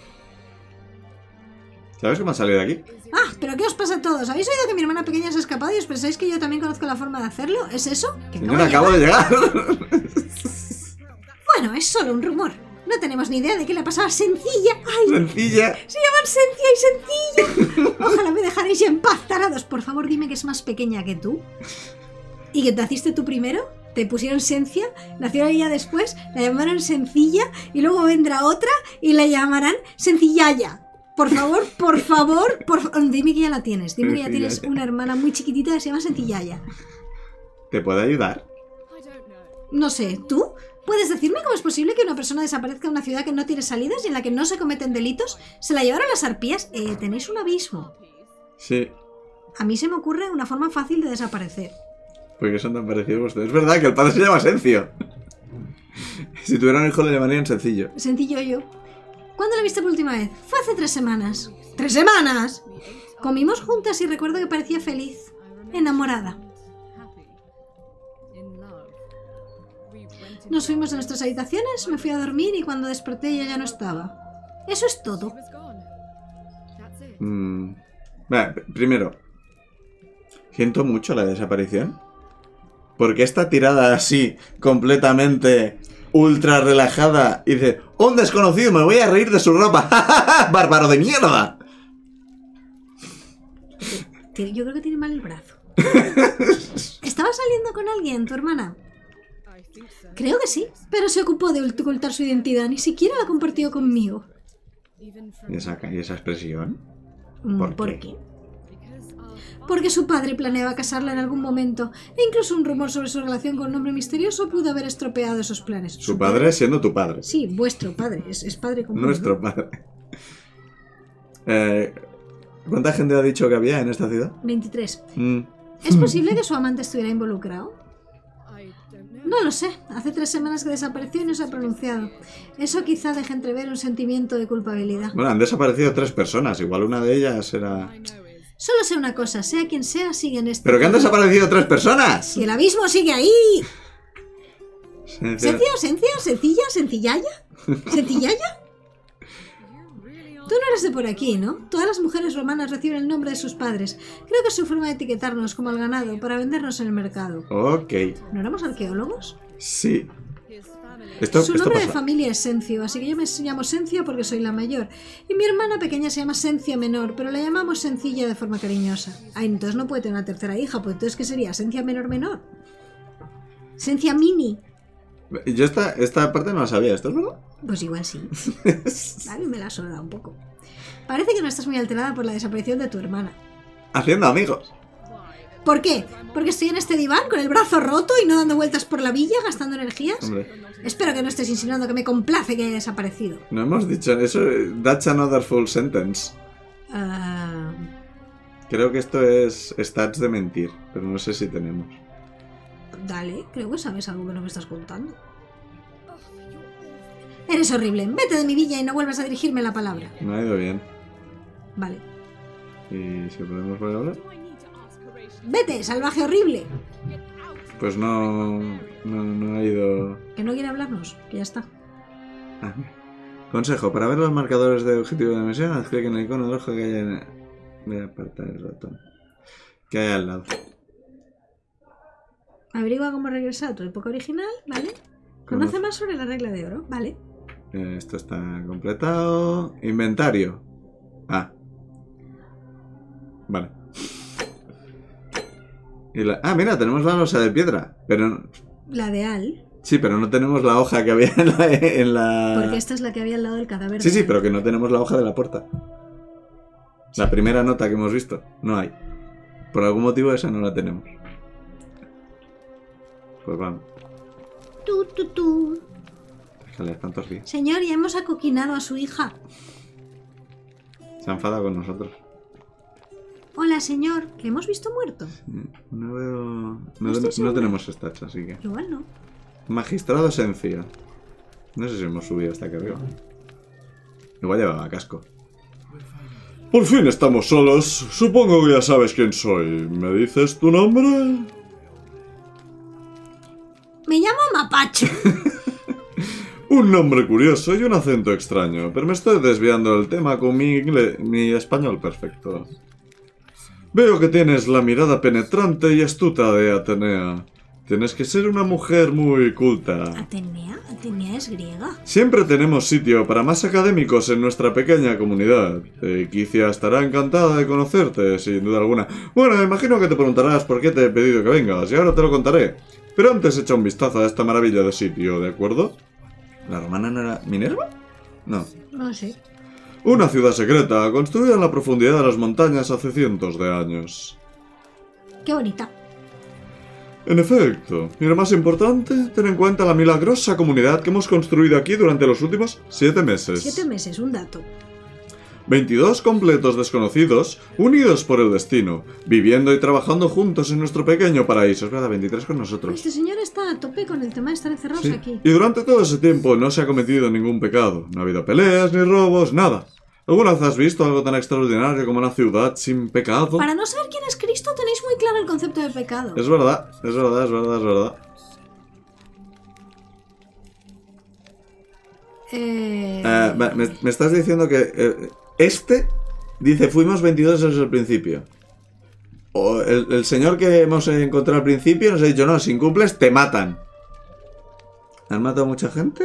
¿Sabes cómo ha salido de aquí? ¡Ah! ¿Pero qué os pasa a todos? ¿Habéis oído que mi hermana pequeña se ha escapado y os pensáis que yo también conozco la forma de hacerlo? ¿Es eso? ¿Que Señora, acabo de llegar. Bueno, es solo un rumor. No tenemos ni idea de qué le pasaba a Sencilla. ¡Ay! Sencilla. Se llaman Sencilla y Sencilla. Ojalá me dejaréis ya en paz, tarados. Por favor, dime que es más pequeña que tú. ¿Y que te naciste tú primero? Te pusieron Sencia, nació ella después, la llamaron Sencilla y luego vendrá otra y la llamarán Sencillaya. Por favor, por favor, por fa- dime que ya la tienes. Dime que ya tienes Sencillaya. una hermana muy chiquitita que se llama Sencillaya. ¿Te puede ayudar? No sé, ¿tú? ¿Puedes decirme cómo es posible que una persona desaparezca en una ciudad que no tiene salidas y en la que no se cometen delitos? ¿Se la llevaron las arpías? Eh, tenéis un abismo. Sí. A mí se me ocurre una forma fácil de desaparecer. Porque son tan parecidos ustedes. Es verdad que el padre se llama Sencio. Si tuviera un hijo le llamarían Sencillo. Sencillo yo. ¿Cuándo la viste por última vez? Fue hace tres semanas. ¿Tres semanas? Comimos juntas y recuerdo que parecía feliz. Enamorada. Nos fuimos de nuestras habitaciones, me fui a dormir y cuando desperté ella ya no estaba. Eso es todo. Mm. Vale, primero, siento mucho la desaparición. Porque está tirada así, completamente ultra relajada, y dice, ¡un desconocido! ¡Me voy a reír de su ropa! ¡Bárbaro de mierda! Yo creo que tiene mal el brazo. ¿Estaba saliendo con alguien, tu hermana? Creo que sí, pero se ocupó de ocultar su identidad, ni siquiera la compartió conmigo. ¿Y esa, y esa expresión? ¿Por, ¿Por qué? qué? Porque su padre planeaba casarla en algún momento, e incluso un rumor sobre su relación con un hombre misterioso pudo haber estropeado esos planes. ¿Su padre siendo tu padre? Sí, vuestro padre, es, es padre como nuestro ¿no? padre. Eh, ¿Cuánta gente ha dicho que había en esta ciudad? veintitrés. Mm. ¿Es posible que su amante estuviera involucrado? No lo sé. Hace tres semanas que desapareció y no se ha pronunciado. Eso quizá deje entrever un sentimiento de culpabilidad. Bueno, han desaparecido tres personas. Igual una de ellas era... Solo sé una cosa. Sea quien sea, sigue en este... ¿Pero que han desaparecido tres personas? ¡Y el abismo sigue ahí! Sencia, ¿Sencia, sencia, sencilla, sencillaya? ¿Sencillaya? Tú no eres de por aquí, ¿no? Todas las mujeres romanas reciben el nombre de sus padres. Creo que es su forma de etiquetarnos como al ganado para vendernos en el mercado. Ok. ¿No éramos arqueólogos? Sí. Esto, su esto nombre pasa. de familia es Sencio, así que yo me llamo Sencia porque soy la mayor. Y mi hermana pequeña se llama Sencia Menor, pero la llamamos Sencilla de forma cariñosa. Ah, entonces no puede tener una tercera hija, pues entonces ¿qué sería? Sencia Menor Menor. Sencia Mini. Yo esta, esta parte no la sabía. ¿Esto es verdad? Pues igual sí. A mí me la suena un poco. Parece que no estás muy alterada por la desaparición de tu hermana. Haciendo amigos. ¿Por qué? ¿Porque estoy en este diván con el brazo roto y no dando vueltas por la villa gastando energías? Hombre. Espero que no estés insinuando que me complace que haya desaparecido. No hemos dicho eso. That's another full sentence. Uh... Creo que esto es stats de mentir, pero no sé si tenemos. Dale, creo que sabes algo que no me estás contando. Eres horrible. Vete de mi villa y no vuelvas a dirigirme la palabra. No ha ido bien. Vale. ¿Y si podemos volver a hablar? Vete, salvaje horrible. Pues no, no, no ha ido... Que no quiere hablarnos, que ya está. Ah, consejo, para ver los marcadores de objetivo de misión, haz clic en el icono del ojo que hay en... Voy a apartar el ratón. Que hay al lado. Averigua cómo regresar a tu época original, ¿vale? Conoce más sobre la regla de oro, ¿vale? Esto está completado. Inventario. Ah. Vale. Y la... Ah, mira, tenemos la losa de piedra. Pero... La de Al. Sí, pero no tenemos la hoja que había en la... En la... Porque esta es la que había al lado del cadáver. Sí, de sí, Al. pero que no tenemos la hoja de la puerta. La primera nota que hemos visto. No hay. Por algún motivo esa no la tenemos. Pues vamos. Tú, tú, tú. Déjale tantos días. Señor, ya hemos acoquinado a su hija. Se ha enfadado con nosotros. Hola, señor. ¿Le hemos visto muerto? No veo... No No, estoy no segura. tenemos stats, así que... Igual no. Magistrado Sencia. No sé si hemos subido hasta aquí arriba. Igual llevaba casco. Por fin estamos solos. Supongo que ya sabes quién soy. ¿Me dices tu nombre? Me llamo Mapacho. Un nombre curioso y un acento extraño, pero me estoy desviando del tema con mi, ingle- mi español perfecto. Veo que tienes la mirada penetrante y astuta de Atenea. Tienes que ser una mujer muy culta. ¿Atenea? ¿Atenea es griega? Siempre tenemos sitio para más académicos en nuestra pequeña comunidad. Eh, Kicia estará encantada de conocerte, sin duda alguna. Bueno, me imagino que te preguntarás por qué te he pedido que vengas, y ahora te lo contaré. Pero antes echa un vistazo a esta maravilla de sitio, ¿de acuerdo? ¿La romana no era Minerva? No. No sé. Una ciudad secreta, construida en la profundidad de las montañas hace cientos de años. Qué bonita. En efecto, y lo más importante, ten en cuenta la milagrosa comunidad que hemos construido aquí durante los últimos siete meses. Siete meses, un dato. veintidós completos desconocidos, unidos por el destino, viviendo y trabajando juntos en nuestro pequeño paraíso. Es verdad, veintitrés con nosotros. Este señor está a tope con el tema de estar encerrados Sí. aquí. Y durante todo ese tiempo no se ha cometido ningún pecado. No ha habido peleas, ni robos, nada. ¿Alguna vez has visto algo tan extraordinario como una ciudad sin pecado? Para no saber quién es Cristo tenéis muy claro el concepto de pecado. Es verdad, es verdad, es verdad, es verdad. Eh... Eh, me, me- me estás diciendo que eh, este dice fuimos veintidós desde el principio. O el, el señor que hemos encontrado al principio nos ha dicho no, si incumples te matan. ¿Han matado mucha gente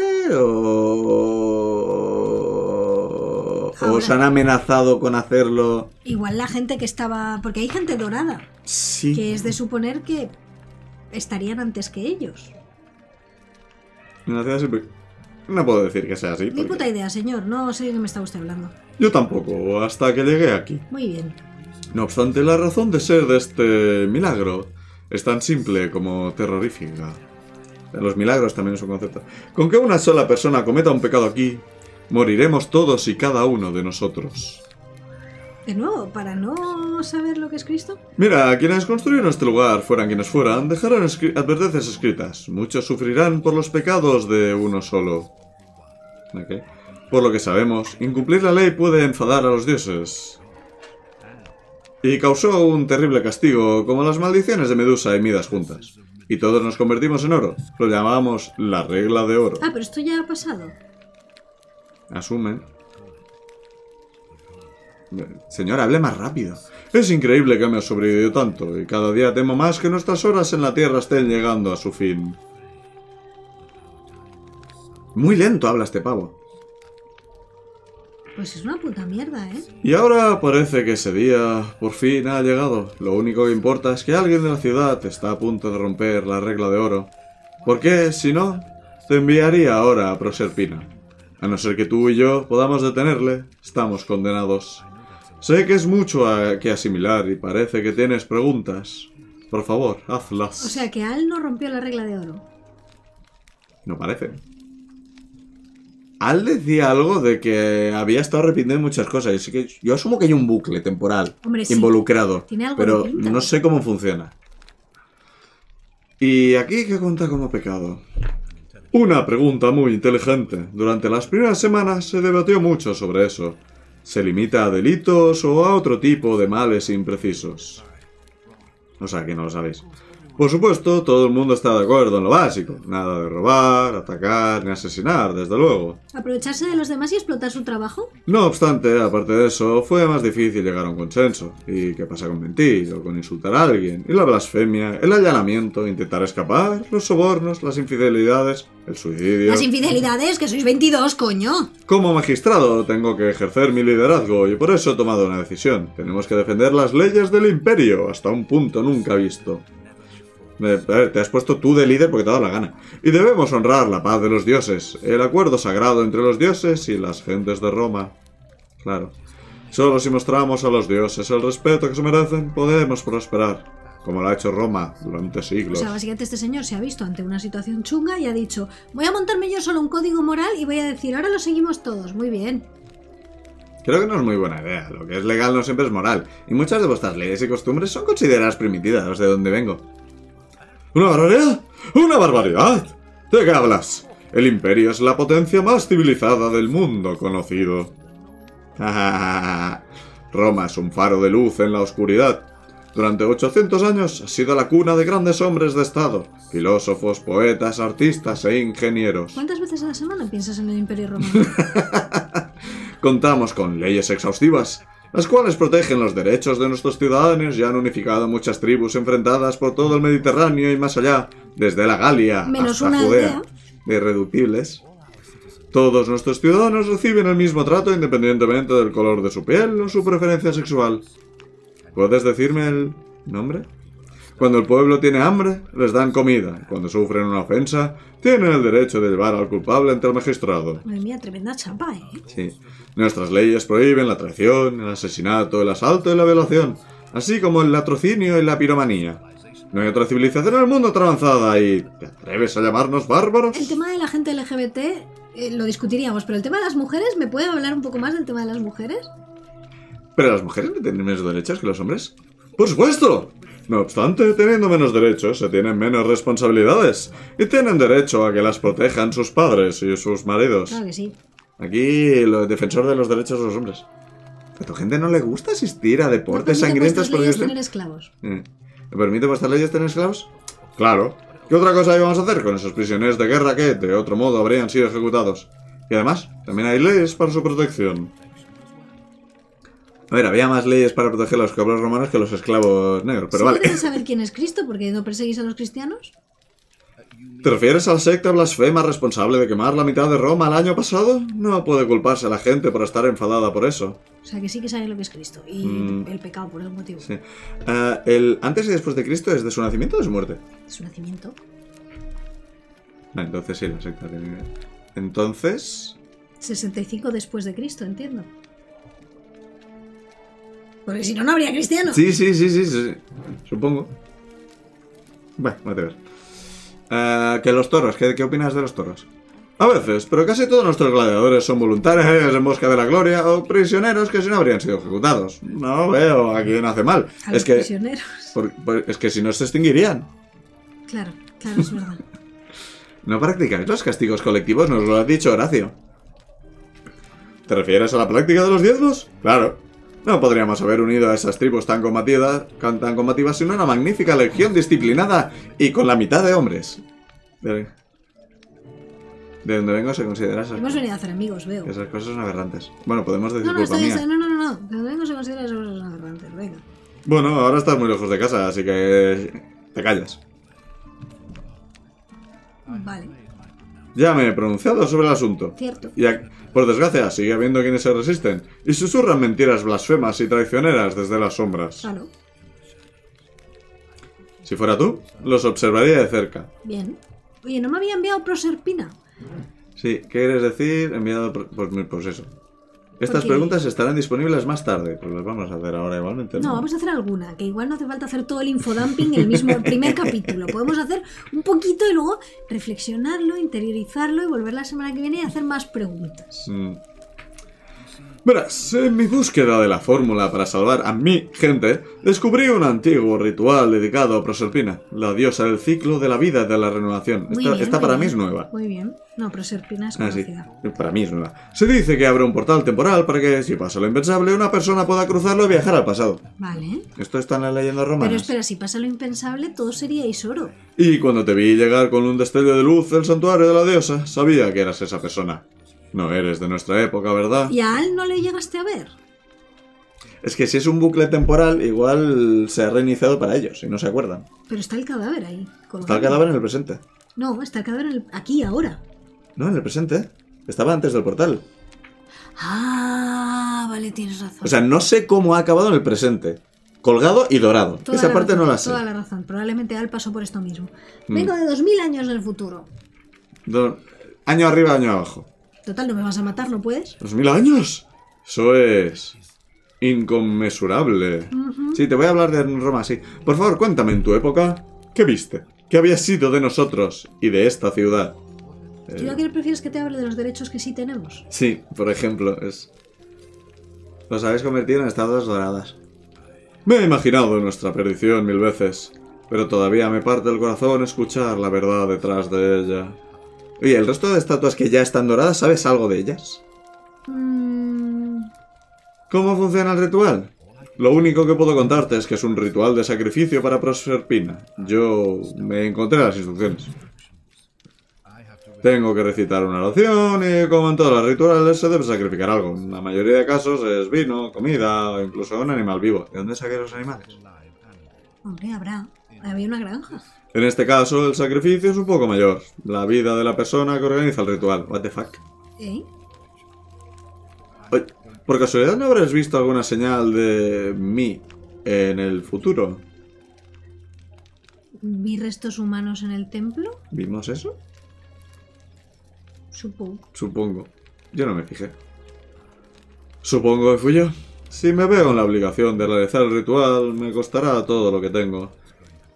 o o Ahora. os han amenazado con hacerlo? Igual la gente que estaba... Porque hay gente dorada, Sí. que es de suponer que estarían antes que ellos. En la ciudad siempre- No puedo decir que sea así. Ni porque- puta idea, señor. No sé de qué me está usted hablando. Yo tampoco, hasta que llegué aquí. Muy bien. No obstante, la razón de ser de este milagro es tan simple como terrorífica. Los milagros también es un concepto. Con que una sola persona cometa un pecado aquí, moriremos todos y cada uno de nosotros. De nuevo, para no saber lo que es Cristo. Mira, quienes construyeron este lugar, fueran quienes fueran, dejaron escri- advertencias escritas. Muchos sufrirán por los pecados de uno solo. ¿Ok? Por lo que sabemos, incumplir la ley puede enfadar a los dioses. Y causó un terrible castigo, como las maldiciones de Medusa y Midas juntas. Y todos nos convertimos en oro. Lo llamamos la regla de oro. Ah, pero esto ya ha pasado. Asumen. Señor, hable más rápido. Es increíble que me ha sobrevivido tanto, y cada día temo más que nuestras horas en la Tierra estén llegando a su fin. Muy lento habla este pavo. Pues es una puta mierda, ¿eh? Y ahora parece que ese día por fin ha llegado. Lo único que importa es que alguien de la ciudad está a punto de romper la regla de oro. Porque, si no, te enviaría ahora a Proserpina. A no ser que tú y yo podamos detenerle, estamos condenados. Sé que es mucho a que asimilar y parece que tienes preguntas. Por favor, hazlas. O sea que Al no rompió la regla de oro. No parece. Al decía algo de que había estado arrepintiendo de muchas cosas. Y sí que yo asumo que hay un bucle temporal Hombre, sí. involucrado. Tiene algo pero de pinta. no sé cómo funciona. Y aquí, ¿qué cuenta como pecado? Una pregunta muy inteligente. Durante las primeras semanas se debatió mucho sobre eso. ¿Se limita a delitos o a otro tipo de males imprecisos? O sea, que no lo sabéis. Por supuesto, todo el mundo está de acuerdo en lo básico. Nada de robar, atacar ni asesinar, desde luego. ¿Aprovecharse de los demás y explotar su trabajo? No obstante, aparte de eso, fue más difícil llegar a un consenso. ¿Y qué pasa con mentir o con insultar a alguien? ¿Y la blasfemia? ¿El allanamiento? ¿Intentar escapar? ¿Los sobornos? ¿Las infidelidades? ¿El suicidio? Las infidelidades, que sois veintidós, coño. Como magistrado tengo que ejercer mi liderazgo y por eso he tomado una decisión. Tenemos que defender las leyes del imperio hasta un punto nunca visto. Eh, a ver, te has puesto tú de líder porque te ha dado la gana. Y debemos honrar la paz de los dioses, el acuerdo sagrado entre los dioses y las gentes de Roma. Claro. Solo si mostramos a los dioses el respeto que se merecen, podemos prosperar, como lo ha hecho Roma durante O siglos. sea, básicamente este señor se ha visto ante una situación chunga y ha dicho: voy a montarme yo solo un código moral y voy a decir, ahora lo seguimos todos. Muy bien. Creo que no es muy buena idea. Lo que es legal no siempre es moral. Y muchas de vuestras leyes y costumbres son consideradas primitivas de donde vengo. ¿Una barbaridad? ¡Una barbaridad! ¿De qué hablas? El imperio es la potencia más civilizada del mundo conocido. Roma es un faro de luz en la oscuridad. Durante ochocientos años ha sido la cuna de grandes hombres de estado, filósofos, poetas, artistas e ingenieros. ¿Cuántas veces a la semana piensas en el Imperio Romano? Contamos con leyes exhaustivas, las cuales protegen los derechos de nuestros ciudadanos y han unificado muchas tribus enfrentadas por todo el Mediterráneo y más allá, desde la Galia Menos hasta una Judea, aldea. de irreductibles. Todos nuestros ciudadanos reciben el mismo trato independientemente del color de su piel o su preferencia sexual. ¿Puedes decirme el nombre? Cuando el pueblo tiene hambre, les dan comida. Cuando sufren una ofensa, tienen el derecho de llevar al culpable ante el magistrado. Madre mía, tremenda chapa, ¿eh? Sí. Nuestras leyes prohíben la traición, el asesinato, el asalto y la violación, así como el latrocinio y la piromanía. No hay otra civilización en el mundo tan avanzada y... ¿te atreves a llamarnos bárbaros? El tema de la gente L G B T eh, lo discutiríamos, pero el tema de las mujeres, ¿me puede hablar un poco más del tema de las mujeres? ¿Pero las mujeres no tienen menos derechos que los hombres? ¡Por supuesto! No obstante, teniendo menos derechos, se tienen menos responsabilidades. Y tienen derecho a que las protejan sus padres y sus maridos. Claro que sí. Aquí, el defensor de los derechos de los hombres. ¿A tu gente no le gusta asistir a deportes ¿No sangrientos? por Porque... tener esclavos? Eh, ¿Me permite vuestras leyes tener esclavos? Claro. ¿Qué otra cosa íbamos a hacer con esos prisioneros de guerra que, de otro modo, habrían sido ejecutados? Y además, también hay leyes para su protección. A ver, había más leyes para proteger a los esclavos romanos que a los esclavos negros, pero vale. ¿Quieres saber quién es Cristo? ¿Porque no perseguís a los cristianos? ¿Te refieres a la secta blasfema responsable de quemar la mitad de Roma el año pasado? No puede culparse a la gente por estar enfadada por eso. O sea, que sí que sabe lo que es Cristo y Mm. el pecado por ese motivo. Sí. Ah, ¿el antes y después de Cristo es de su nacimiento o de su muerte? Su nacimiento. Ah, entonces sí, la secta tiene... Entonces... sesenta y cinco después de Cristo, entiendo. Porque si no, no habría cristianos. Sí, sí, sí, sí, sí. Supongo. Bueno, vete a ver. Eh, que los toros, ¿qué, ¿qué opinas de los toros? A veces, pero casi todos nuestros gladiadores son voluntarios en busca de la gloria o prisioneros que si no habrían sido ejecutados. No veo a quién hace mal. A Es los que, prisioneros. por- por- es que si no se extinguirían. Claro, claro, es verdad. No practicáis los castigos colectivos, nos lo ha dicho Horacio. ¿Te refieres a la práctica de los diezmos? Claro. No podríamos haber unido a esas tribus tan combativas, tan combativas sin una magnífica legión disciplinada y con la mitad de hombres. De, de donde vengo se considera esas, Hemos venido a hacer amigos, veo. esas cosas son aberrantes. Bueno, podemos decir No, no, culpa está bien, mía. está bien. No, no, no, no. De donde vengo se considera eso cosas aberrantes. Venga. Bueno, ahora estás muy lejos de casa, así que te callas. Vale, Ya me he pronunciado sobre el asunto. cierto. Y a- por desgracia, sigue habiendo quienes se resisten y susurran mentiras blasfemas y traicioneras desde las sombras. Claro. Si fuera tú, los observaría de cerca. Bien. Oye, ¿no me había enviado Proserpina? Sí, ¿qué quieres decir? Enviado por... Pues, pues eso. Estas Porque- preguntas estarán disponibles más tarde, pues las vamos a hacer ahora igualmente. No, vamos a hacer alguna, que igual no hace falta hacer todo el infodumping en el mismo el primer capítulo. Podemos hacer un poquito y luego reflexionarlo, interiorizarlo y volver la semana que viene y hacer más preguntas. Mm. Verás, en mi búsqueda de la fórmula para salvar a mi gente, descubrí un antiguo ritual dedicado a Proserpina, la diosa del ciclo de la vida y de la renovación. Muy Esta, bien, esta muy para mí bien. es nueva. Muy bien. No, Proserpina es Ah, sí. conocida. Para mí es nueva. Se dice que abre un portal temporal para que, si pasa lo impensable, una persona pueda cruzarlo y viajar al pasado. Vale. Esto está en la leyenda romana. Pero espera, si pasa lo impensable, todo sería oro. Y cuando te vi llegar con un destello de luz del santuario de la diosa, sabía que eras esa persona. No eres de nuestra época, ¿verdad? ¿Y a Al no le llegaste a ver? Es que si es un bucle temporal, igual se ha reiniciado para ellos, y no se acuerdan. Pero está el cadáver ahí. colgado. Está el cadáver en el presente. No, está el cadáver en el- aquí, ahora. No, en el presente. Estaba antes del portal. Ah, vale, tienes razón. O sea, no sé cómo ha acabado en el presente. Colgado y dorado. Toda Esa la parte razón, no la sé. Toda la razón. Probablemente Al pasó por esto mismo. Mm. Vengo de dos mil años en el futuro. Do- Año arriba, año abajo. Total, no me vas a matar, ¿no puedes? ¿Dos mil años? Eso es... inconmensurable. Sí, te voy a hablar de Roma, sí. Por favor, cuéntame, en tu época, ¿qué viste? ¿Qué había sido de nosotros y de esta ciudad? Eh, ¿Tú a qué prefieres que te hable de los derechos que sí tenemos? Sí, por ejemplo, es... Los habéis convertido en estatuas doradas. Me he imaginado nuestra perdición mil veces, pero todavía me parte el corazón escuchar la verdad detrás de ella. Oye, ¿el resto de estatuas que ya están doradas, sabes algo de ellas? Mm, ¿Cómo funciona el ritual? Lo único que puedo contarte es que es un ritual de sacrificio para Proserpina. Yo me encontré las instrucciones. Tengo que recitar una oración y, como en todos los rituales, se debe sacrificar algo. En la mayoría de casos es vino, comida o incluso un animal vivo. ¿De dónde saqué los animales? hombre, habrá. Había una granja. En este caso, el sacrificio es un poco mayor. La vida de la persona que organiza el ritual. What the fuck? ¿Eh? Oye, ¿por casualidad no habrás visto alguna señal de mí en el futuro? ¿Vi restos humanos en el templo? ¿Vimos eso? Supongo. Supongo. Yo no me fijé. Supongo que fui yo. Si me veo en la obligación de realizar el ritual, me costará todo lo que tengo.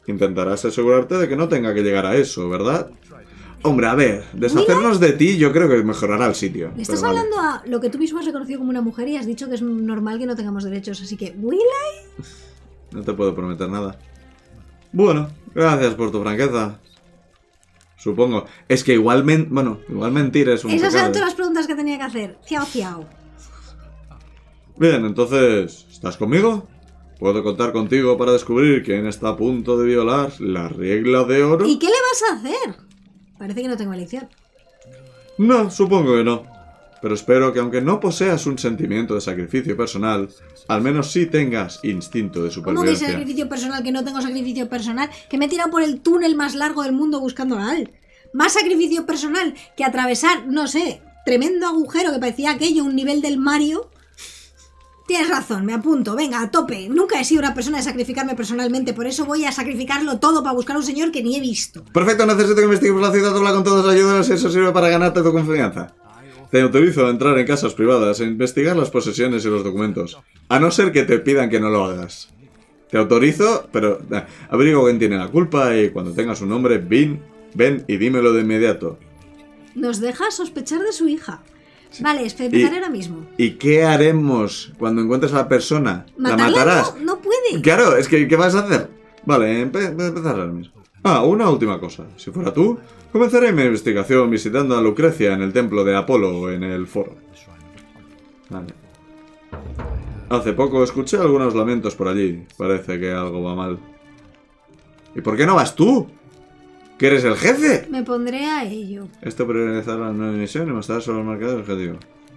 Intentarás asegurarte de que no tenga que llegar a eso, ¿verdad? Hombre, a ver, deshacernos de ti yo creo que mejorará el sitio. Le estás pero hablando vale. a lo que tú mismo has reconocido como una mujer y has dicho que es normal que no tengamos derechos, así que... ¿Willy? No te puedo prometer nada. Bueno, gracias por tu franqueza. Supongo. Es que igual, men bueno, igual mentir es un Esas pecado. eran todas las preguntas que tenía que hacer. Ciao, ciao. Bien, entonces, ¿estás conmigo? ¿Puedo contar contigo para descubrir quién está a punto de violar la regla de oro? ¿Y qué le vas a hacer? Parece que no tengo elección. No, supongo que no. Pero espero que aunque no poseas un sentimiento de sacrificio personal, al menos sí tengas instinto de ¿Cómo que supervivencia. sacrificio personal? Que no tengo sacrificio personal. Que me he tirado por el túnel más largo del mundo buscando a Al. Más sacrificio personal que atravesar, no sé, tremendo agujero que parecía aquello, un nivel del Mario. Tienes razón, me apunto, venga, a tope. Nunca he sido una persona de sacrificarme personalmente, por eso voy a sacrificarlo todo para buscar a un señor que ni he visto. Perfecto, necesito que investigues la ciudad, habla con todos los ayudantes, eso sirve para ganarte tu confianza. Te autorizo a entrar en casas privadas e investigar las posesiones y los documentos. A no ser que te pidan que no lo hagas. Te autorizo, pero eh, averigua quién tiene la culpa y cuando tengas un nombre, ven, ven y dímelo de inmediato. Nos deja sospechar de su hija. Vale, empezaré ahora mismo. ¿Y qué haremos cuando encuentres a la persona? ¿La ¿Matarla? matarás? No, no puede. Claro, es que ¿qué vas a hacer? Vale, empe empezar ahora mismo. Ah, una última cosa. Si fuera tú, comenzaré mi investigación visitando a Lucrecia en el templo de Apolo en el foro. Vale. Hace poco escuché algunos lamentos por allí. Parece que algo va mal. ¿Y por qué no vas tú? ¿Que eres el jefe? Me pondré a ello. Esto priorizará la nueva misión y mostrar sobre el marcador objetivo.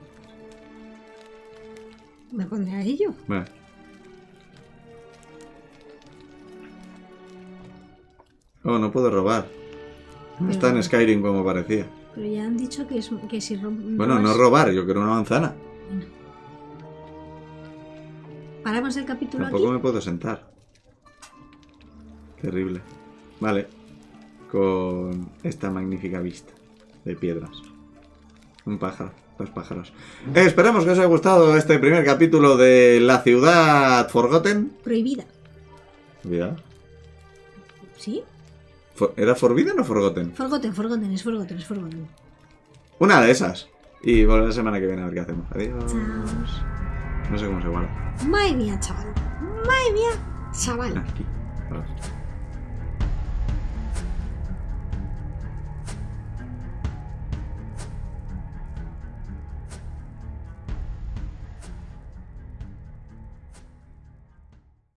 Me pondré a ello. Vale. Oh, no puedo robar. No está en Skyrim como parecía. Pero ya han dicho que, es, que si robas... Bueno, no robar, yo quiero una manzana. Paramos el capítulo Tampoco aquí. me puedo sentar. Terrible. Vale. Con esta magnífica vista de piedras. Un pájaro, dos pájaros. Eh, esperamos que os haya gustado este primer capítulo de La Ciudad Forgotten. Prohibida. Cuidado. ¿Sí? For- ¿Era Forbidden o Forgotten? Forgotten, Forgotten, es Forgotten, es Forgotten. Una de esas. Y volver la semana que viene a ver qué hacemos. Adiós. Chao. No sé cómo se guarda. Madre mía, chaval. Madre mía, chaval. Aquí. Vale.